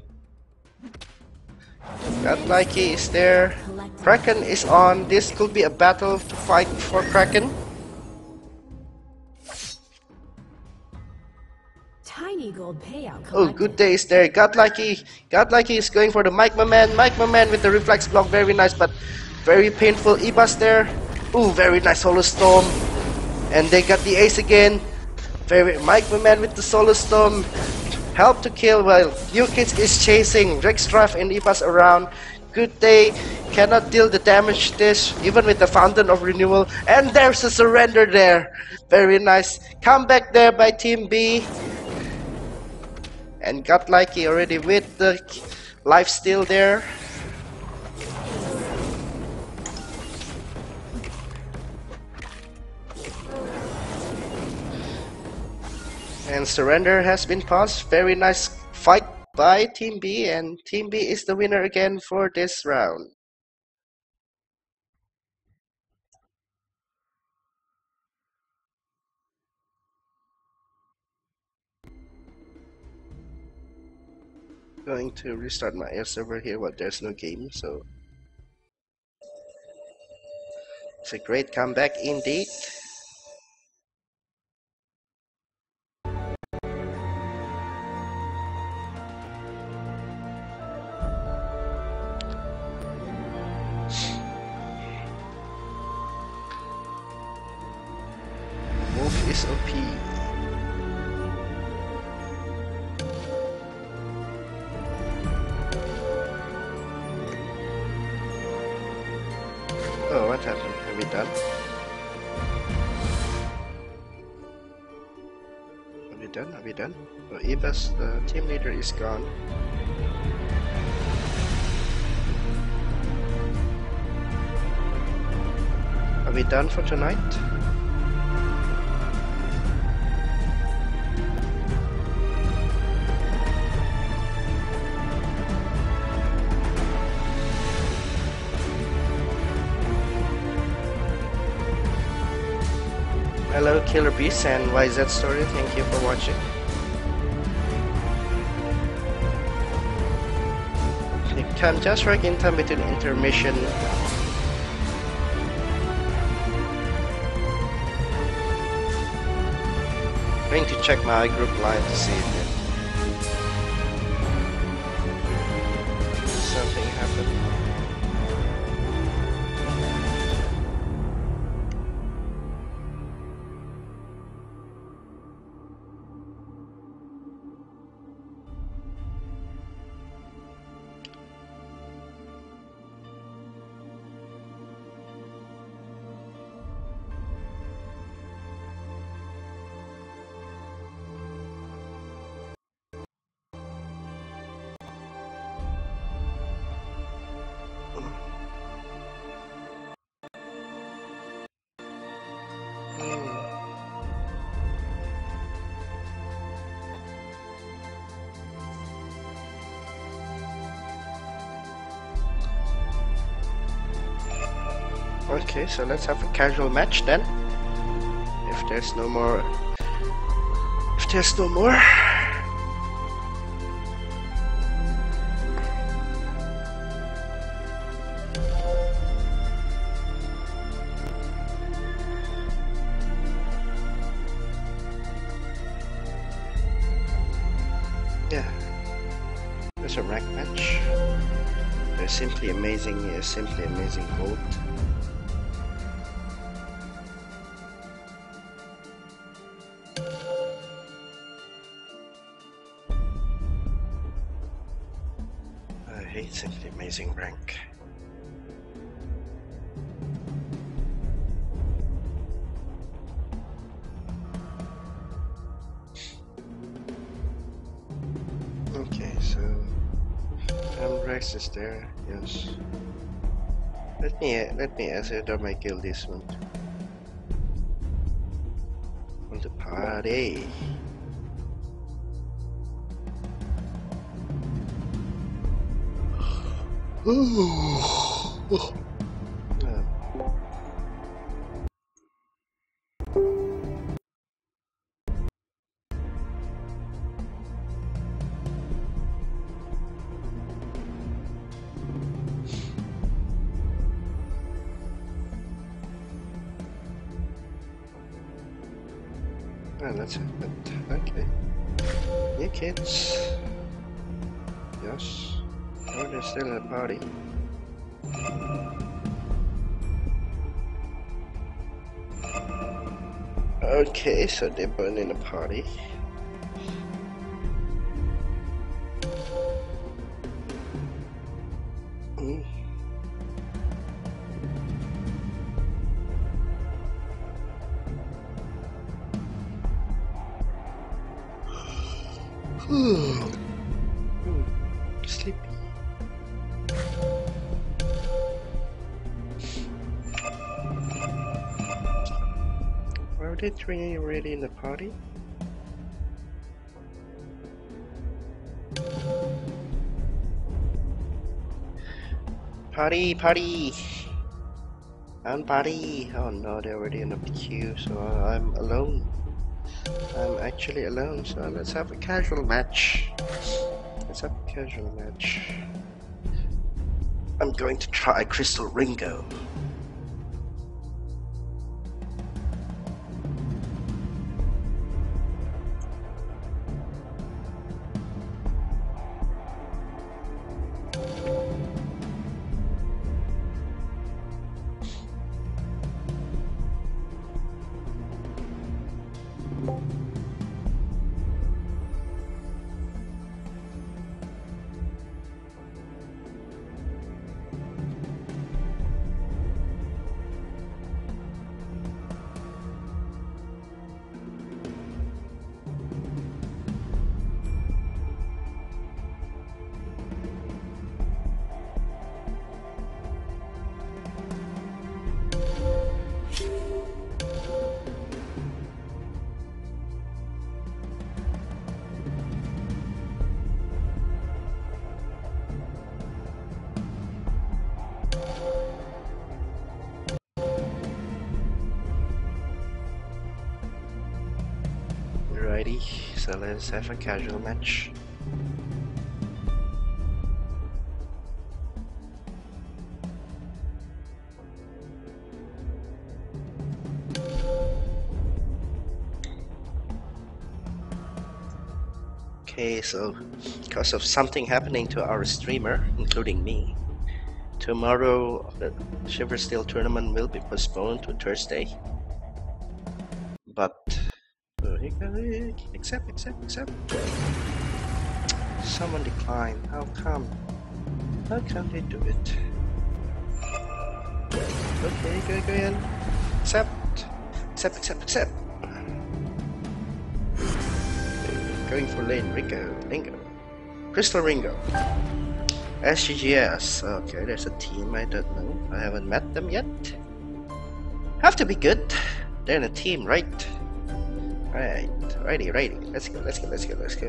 Godlikey is there. Kraken is on. This could be a battle to fight for Kraken.
Tiny gold payout collected.
Oh, Good Day is there. Godlikey is going for the Mike Man. Mike Man with the reflex block, very nice, but very painful. Ibas there. Ooh, very nice Solar Storm. And they got the ace again. Very Mike Man with the Solar Storm. Help to kill while Yukits is chasing Rexstraff and Ibas around. Good Day cannot deal the damage this even with the Fountain of Renewal. And there's a surrender there. Very nice. Comeback there by Team B. And Godlikey already with the lifesteal there. And surrender has been paused. Very nice fight by Team B, and Team B is the winner again for this round. Going to restart my air server here while there's no game, so it's a great comeback indeed. Wolf is OP. Oh, what happened? Are we done? Are we done? Are we done? Oh, Ibas, the team leader, is gone. Are we done for tonight? Hello Killer Beast and YZ Story, thank you for watching. Click time just right in time between intermission. Going to check my group line to see if something happened. Okay, so let's have a casual match then. If there's no more. If there's no more. Yeah. There's a rank match. They're simply amazing, simply amazing gold. I hate simply amazing rank. Okay, so Rex is there, yes. Let me enter my guild this one. On the party. Let's have it. Okay. New kids. Yes. Oh, they're still in a party. Okay, so they're burning a party. Mm. Sleepy. Are they three already in the party? Party, party! And party! Oh no, they're already in the queue, so I'm alone. I'm actually alone, so let's have a casual match. Let's have a casual match. I'm going to try Crystal Ringo. Alrighty, so let's have a casual match. Okay, so because of something happening to our streamer, including me, tomorrow the Shiver Steel tournament will be postponed to Thursday. But accept. Someone declined. How come? How come they do it? Okay, go in. Accept. Going for lane Ringo. Crystal Ringo. SGGS. Okay, there's a team I don't know. I haven't met them yet. Have to be good. They're in a team, right? Alright, righty. Let's go.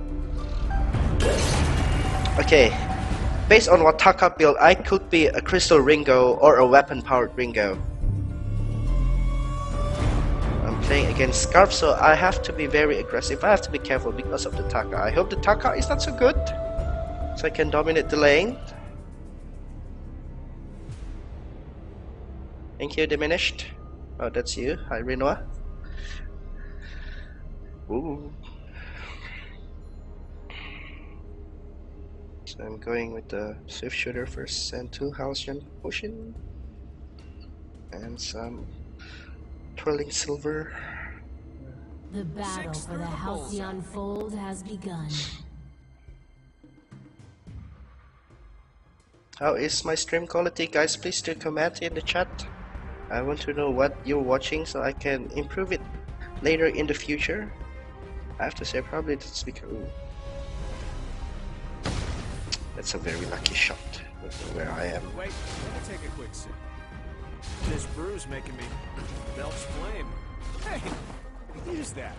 Okay. Based on what Taka built, I could be a Crystal Ringo or a weapon-powered Ringo. I'm playing against Scarf, so I have to be very aggressive. I have to be careful because of the Taka. I hope the Taka is not so good, so I can dominate the lane. Thank you, Diminished. Oh, that's you. Hi, Rinoa. Ooh. So I'm going with the Swift Shooter first and 2 Halcyon Potion. And some Twirling Silver.
The battle for the Halcyon Fold has begun.
How is my stream quality, guys? Please do comment in the chat. I want to know what you're watching so I can improve it later in the future. I have to say probably that's because That's a very lucky shot where I am.
Wait, let me take a quick sip. This brew's making me belch flame. Hey, use that.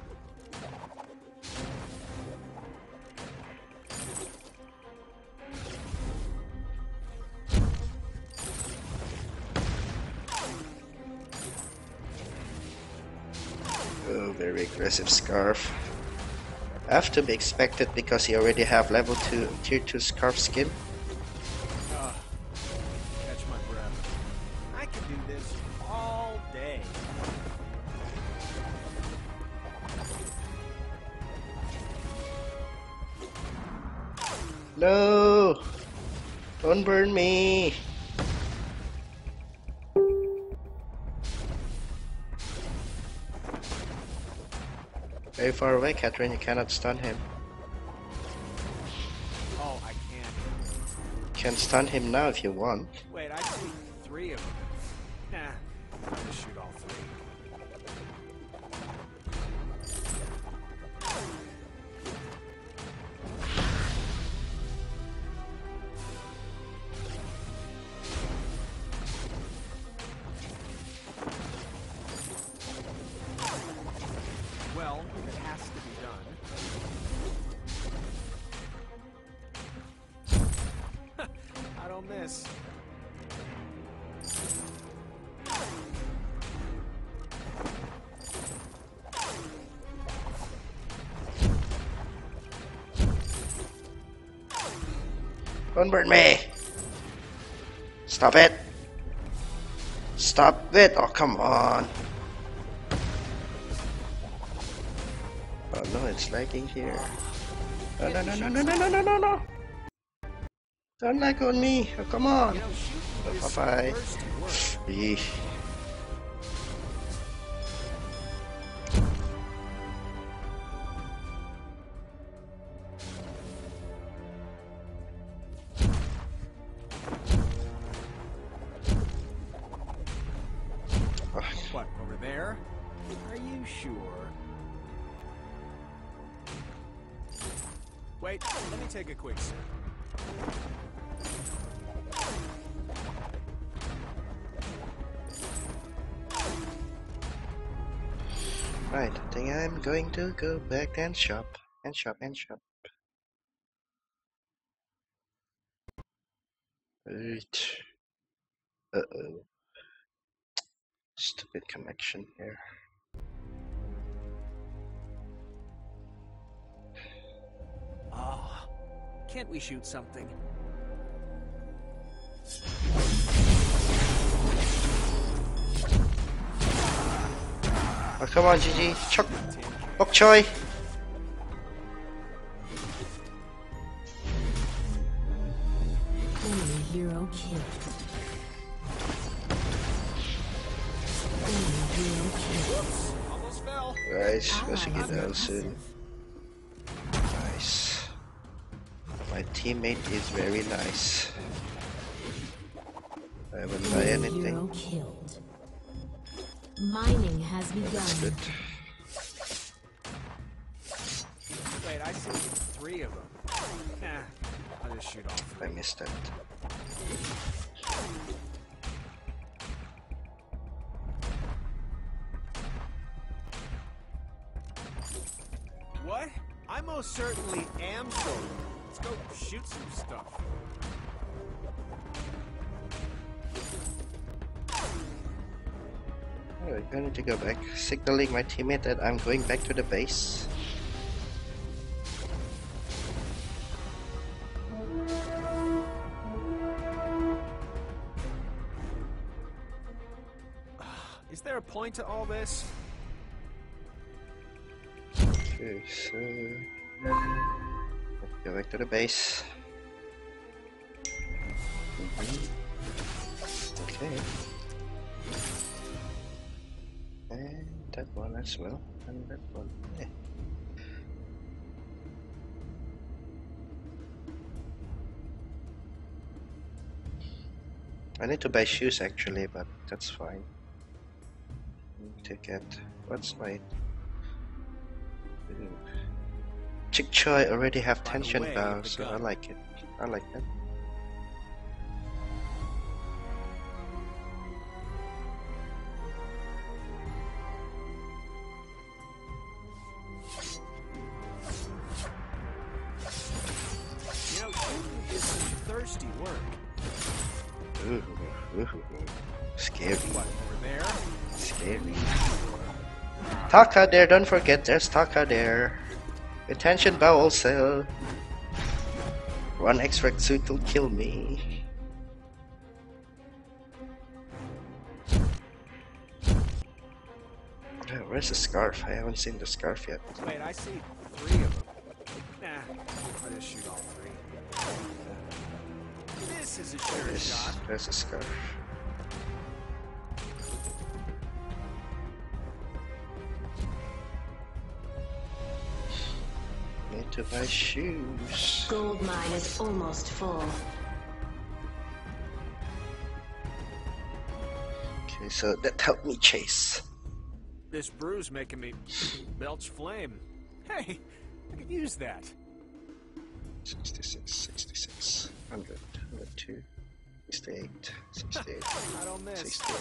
Oh, very aggressive Scarf. Have to be expected because he already have level 2 tier 2 Scarf skin.
Catch my breath. I can do this all day.
No! Don't burn me! Very far away, Catherine, you cannot stun him.
Oh, I can't.
You can stun him now if you want.
Wait, I see 3 of them. Nah, I'll just shoot all 3. Well, it has to be done. I don't miss.
Don't burn me! Stop it! Stop it! Oh, come on! Oh no, it's lagging here. No, no, no, no, no, no, no, no, no, no! Don't lag on me! Oh, come on!
You know, shooting
Oh,
is
bye-bye.
thirsty work.
Eesh.
What, over there? Are you sure? Wait, let me take a quick sip.
Right, I think I'm going to go back and shop. And shop and shop. Right. Uh-oh. Stupid connection here.
Ah, can't we shoot something?
Oh, come on, GG. Chok. Bok choy.
Enemy hero killed. Enemy hero killed.
Almost fell.
Right, let's
Ally
get
is
out soon.
passive.
Nice. My teammate is very nice. I haven't done
Enemy
anything.
hero killed. Mining has
That's
begun.
good.
Wait, I see 3 of them. Nah, I'll just shoot all 3.
I missed that.
What? I most certainly am solo. Let's go shoot some stuff.
Alright, I need to go back, signaling my teammate that I'm going back to the base.
Is there a point to all this?
Okay, so let's go back to the base. Okay. And that one as well, and that one. Yeah. I need to buy shoes actually, but that's fine. Need to get what's my Chick Choi already have
By the
tension
way,
bow,
the
so I
gun.
like it. I like that.
You know, shooting is some thirsty work.
Ooh, scary.
What, over there?
Scary. Taka there, don't forget there's Taka there. Attention bowel cell. One extract suit will kill me. Yeah, where's the scarf? I haven't seen the scarf yet.
Wait, I see 3 of them. Nah, I'll just shoot all 3. This is a sure shot.
There's a scarf. Need to buy shoes.
Gold mine is almost full.
Okay, so that helped me chase.
This brew's making me belch flame. Hey, I could use that.
66, 66, 100, 102, 68, 68,
I don't miss.
68.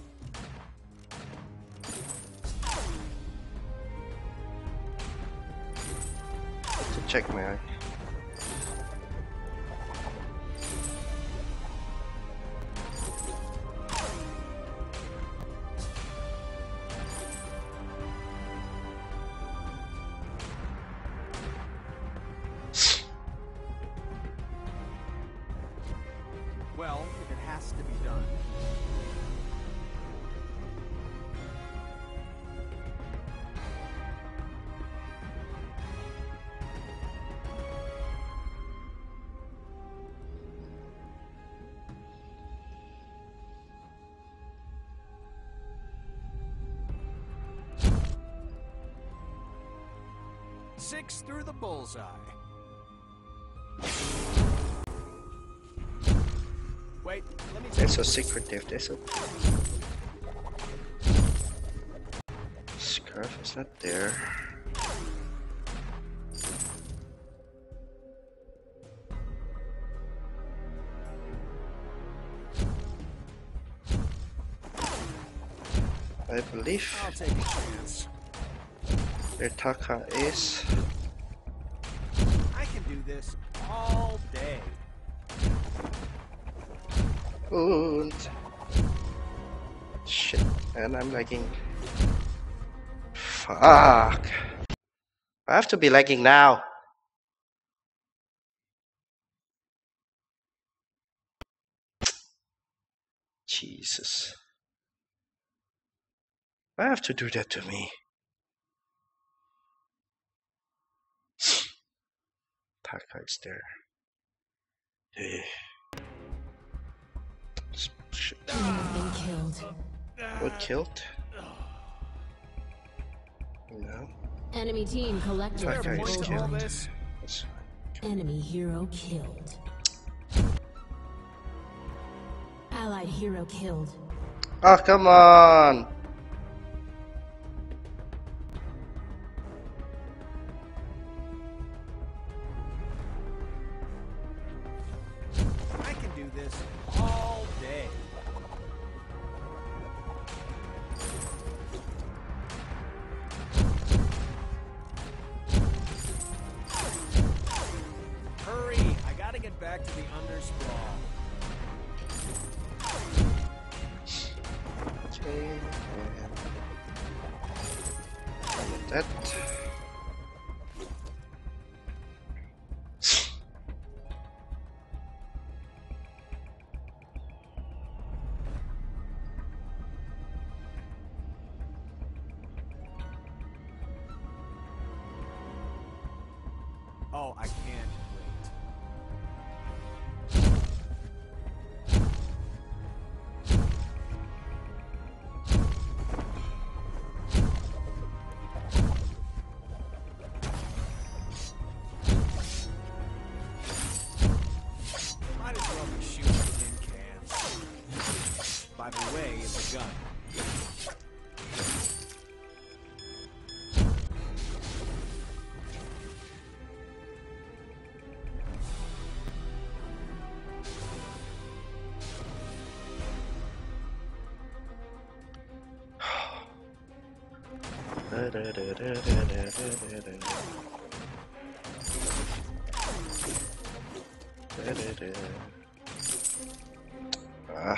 To check my eye.
Well, if it has to be done. Six through the bullseye. Wait, let me
There's a secretive, there's a scarf is not there. I believe
I'll take a chance.
their Taka is.
I can do this all day.
And shit, and I'm lagging. Fuck. I have to be lagging now. Jesus. I have to do that to me. Taka is there. Shit.
You have been killed.
What killed? No.
Enemy team collected
Taka
from
is
gold
killed.
mine.
That's fine.
Enemy hero killed. Allied hero killed.
Oh, come on!
I can do this all day. Hurry! I gotta get back to the undersprawl.
Okay, and with that.
Oh, I can't wait. Might as well be shooting tin cans. By the way, it's a gun.
Ah.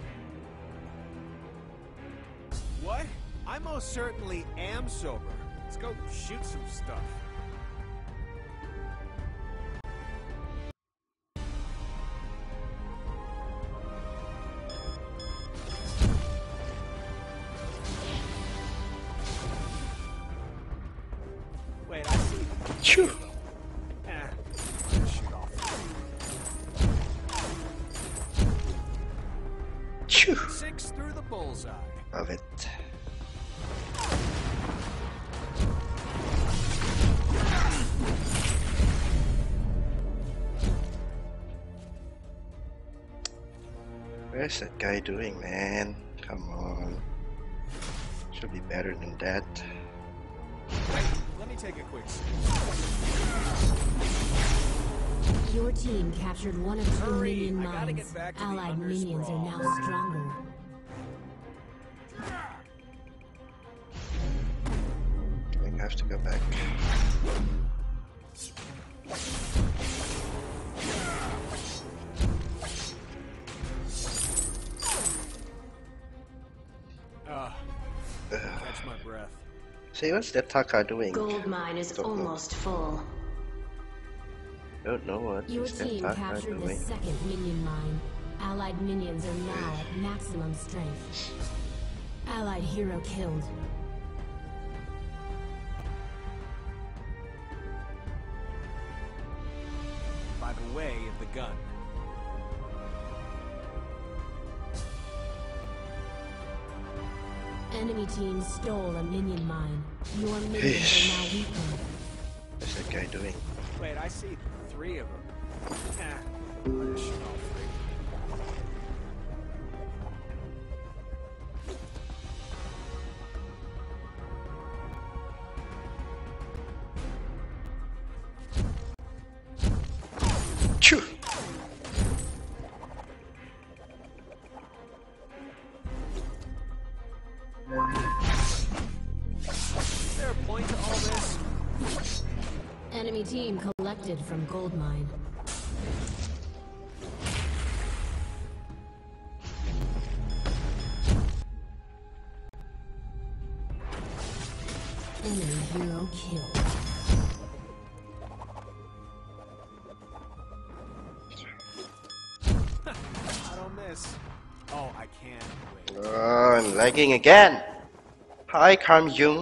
What? I most certainly am sober. Let's go shoot some stuff. Wait, I see.
Phew.
Shoot off.
Phew.
6 through the bullseye.
Love it. Where's that guy doing, man? Come on. Should be better than that.
Wait, let me take a quick sip.
Your team captured one of 2
Hurry,
minion
I gotta
mines.
get back to the
Allied minions are
undersprawl.
now stronger.
I think I have to go back.
Catch my breath.
See, what's that Taka doing?
Gold mine is
Don't know.
almost full.
Don't know what
Your
is that
team
Taka
captured the
doing.
2nd minion mine. Allied minions are now at maximum strength. Allied hero killed.
By the way of the gun.
Enemy team stole a minion mine. Your minions are now weakened.
What's that guy doing?
Wait, I see 3 of them. I'll just shoot all 3.
Choo!
Is there a point to all this?
Enemy team collected from gold mine. Enemy hero killed.
I don't miss. Oh, I can. Wait.
Oh, I'm lagging again! Hi, Kam Jung.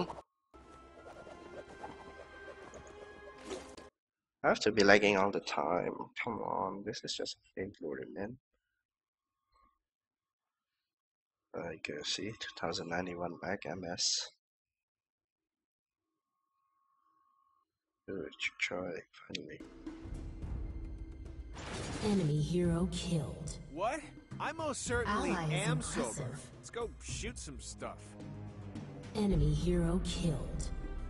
I have to be lagging all the time. Come on, this is just a fake loader, man. I go see 2091 back MS. Good try, finally.
Enemy hero killed.
What? I most certainly
Ally is
am sober.
impressive.
Let's go shoot some stuff.
Enemy hero killed.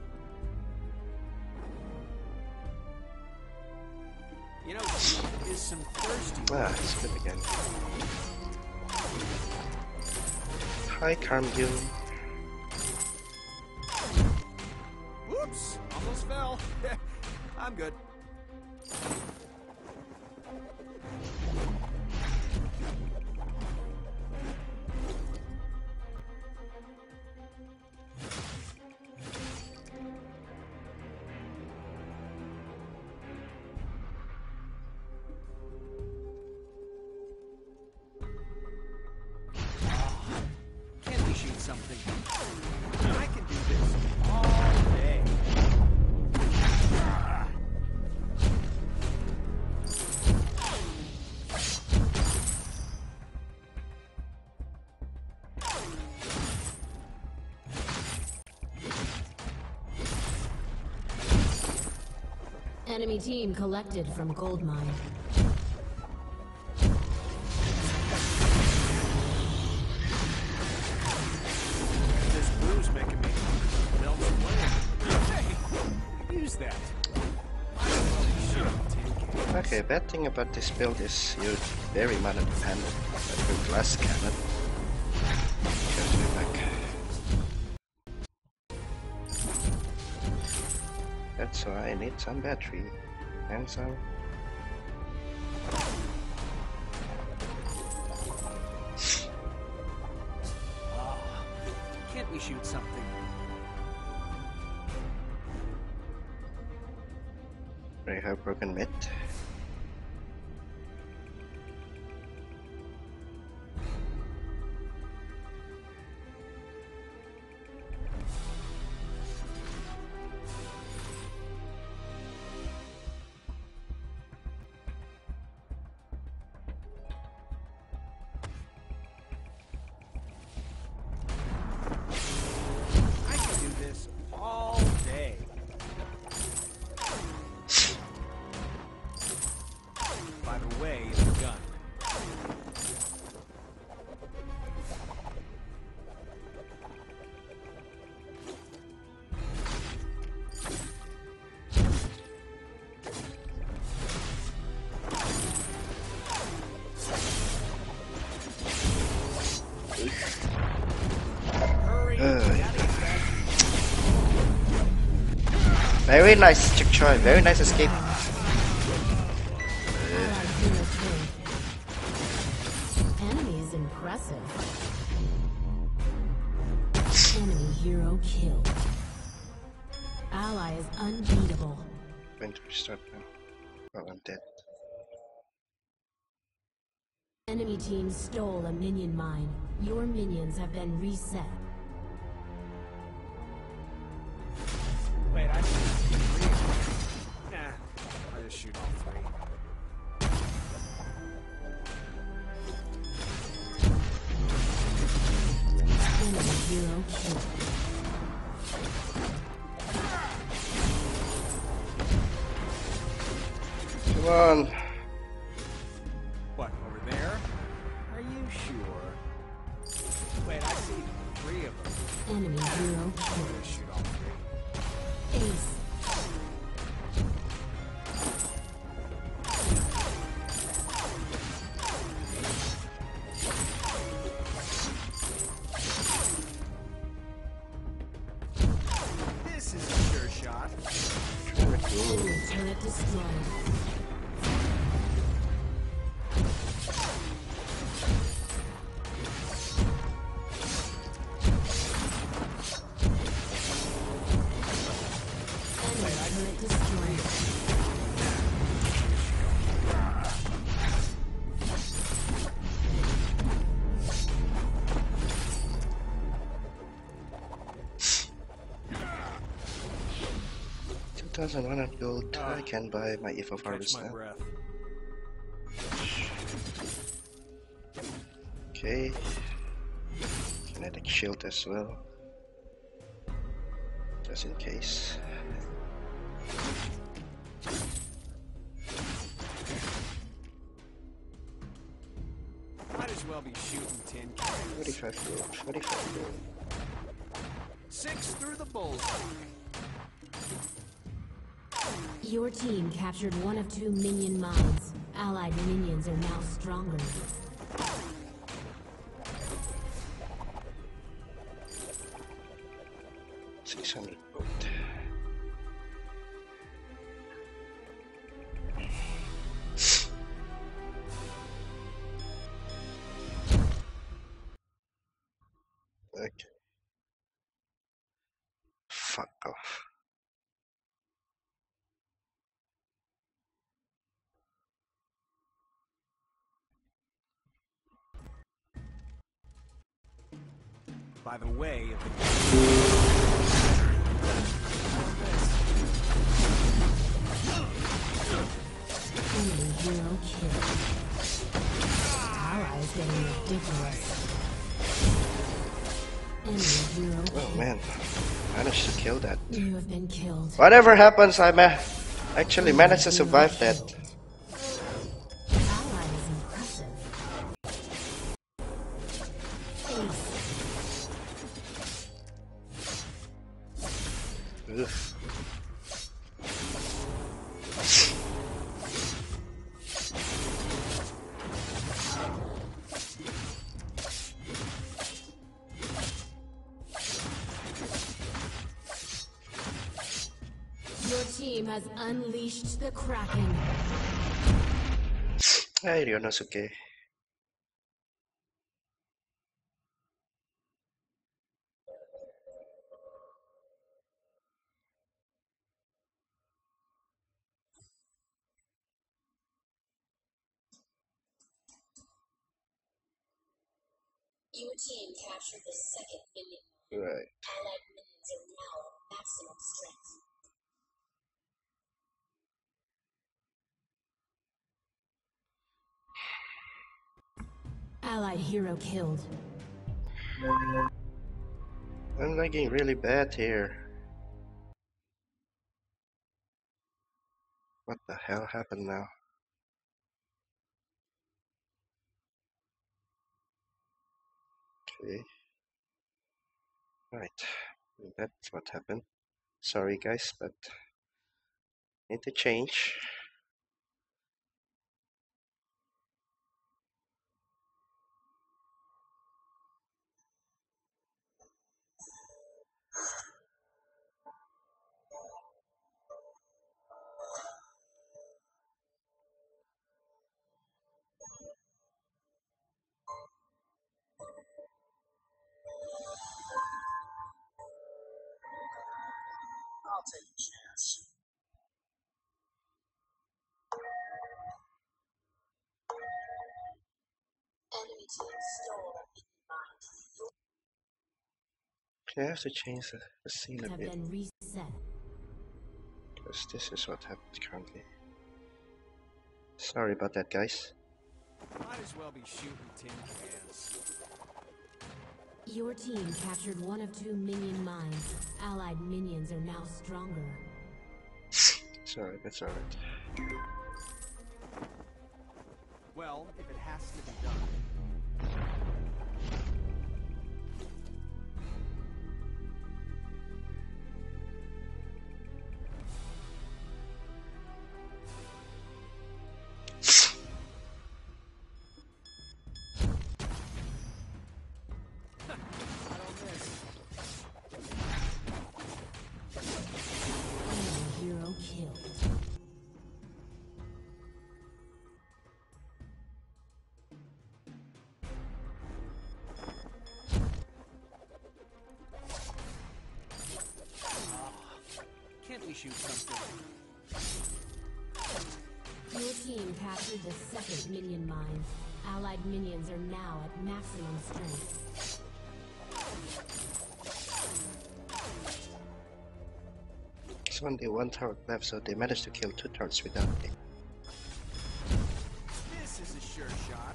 You know, is some thirsty.
Ah, it's good again. Hi, Kam Jung.
Whoops! Almost fell. I'm good. Can we shoot something? I can do this all day.
Enemy team collected from gold mine.
This blue's making me melt away. Hey, use that. Shit, take it.
Okay, bad thing about this build is you're very mana dependent. Like with glass cannon. Gotta go back. so I need some battery and some.
Can't we shoot something?
Very heartbroken mid.
I can do this all day. By the way, the gun. Hurry, Daddy's back.
Very nice check try, very nice escape.
Allied hero killed. Enemy is impressive. Enemy hero killed. Ally is unbeatable.
Going to restart now. Oh, I'm dead.
Enemy team stole a minion mine. Your minions have been reset.
Wait, I see three. Nah, I just shoot all three.
Enemy hero killed.
Come on.
What, over there? Are you sure? Wait, I see three of them.
Enemy hero
I
killed.
just shoot all three.
Ace.
This is a sure shot.
Enemy turret destroyed. Enemy turret destroyed.
$2,100 gold. I can buy my Eve of
Catch
Harvest
my
now.
breath.
Okay. Kinetic shield as well. Just in case.
Might as well be shooting tin cans.
45 gold. 45 gold.
6 through the bullseye.
Your team captured one of 2 minion mines. Allied minions are now stronger.
600 gold. Okay. Fuck off.
By the way, if the
Enemy hero killed. Ally is getting ridiculous. Enemy hero
Oh
killed.
man. Managed to kill that.
You have been killed.
Whatever happens, I actually managed to survive that.
Ally is impressive. Ace.
Ugh.
Your team team has unleashed the Kraken.
Hey, Ryonosuke.
Your team captured the second minion.
Right.
Allied minions are now at maximum strength. Allied hero killed.
I'm lagging really bad here. What the hell happened now? Okay. Right. That's what happened. Sorry guys, but need to change.
I'll take a chance. Enemy team stole a minion mine.
Okay, I have to change the scene a
Have
bit.
been reset.
Because this is what happens currently. Sorry about that, guys.
Might as well be shooting tin cans.
Your team captured one of 2 minion mines. Allied minions are now stronger.
Sorry, that's alright.
Well, if it has to be done. I don't miss.
Enemy hero killed.
Can't we shoot something?
Your team captured the second minion mine. Allied minions are now at maximum strength.
It's only one turret left, so they managed to kill 2 turrets without me.
This is a sure shot.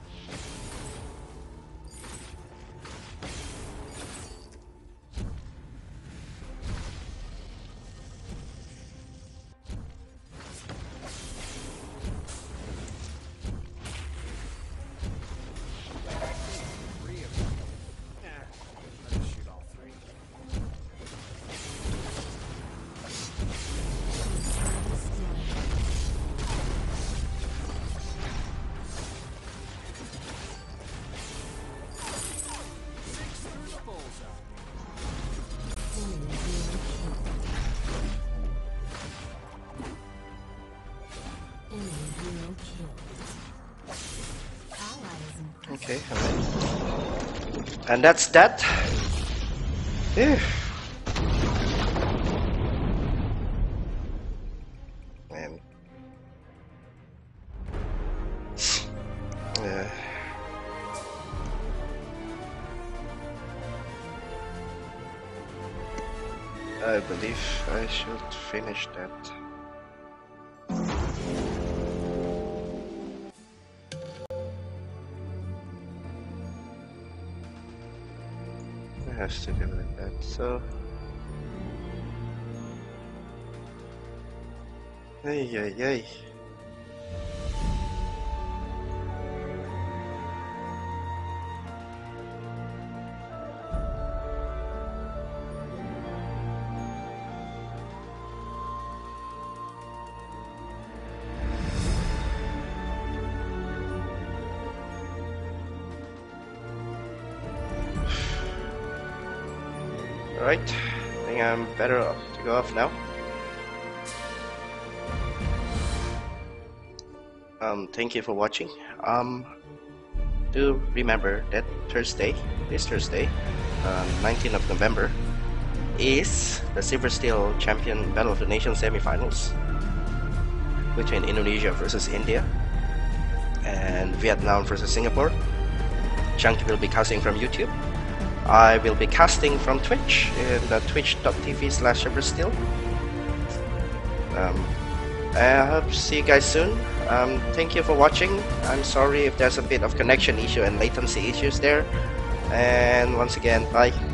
Three of them. Nah, let's shoot all three. Six through the bullseye.
Enemy hero killed. Enemy hero killed. Allies.
Okay, alright. And that's that. Phew. Man. Yeah. I believe I should finish that. It has to do with that, so. Hey, hey, hey. Alright, I think I'm better off to go off now. Thank you for watching. Do remember that this Thursday, 19th of November, is the Silver Steel Champion Battle of the Nations semifinals between Indonesia versus India and Vietnam versus Singapore. Chunky will be casting from YouTube. I will be casting from Twitch in the twitch.tv/silversteel. I hope to see you guys soon. Thank you for watching. I'm sorry if there's a bit of connection issue and latency issues there. And once again, bye.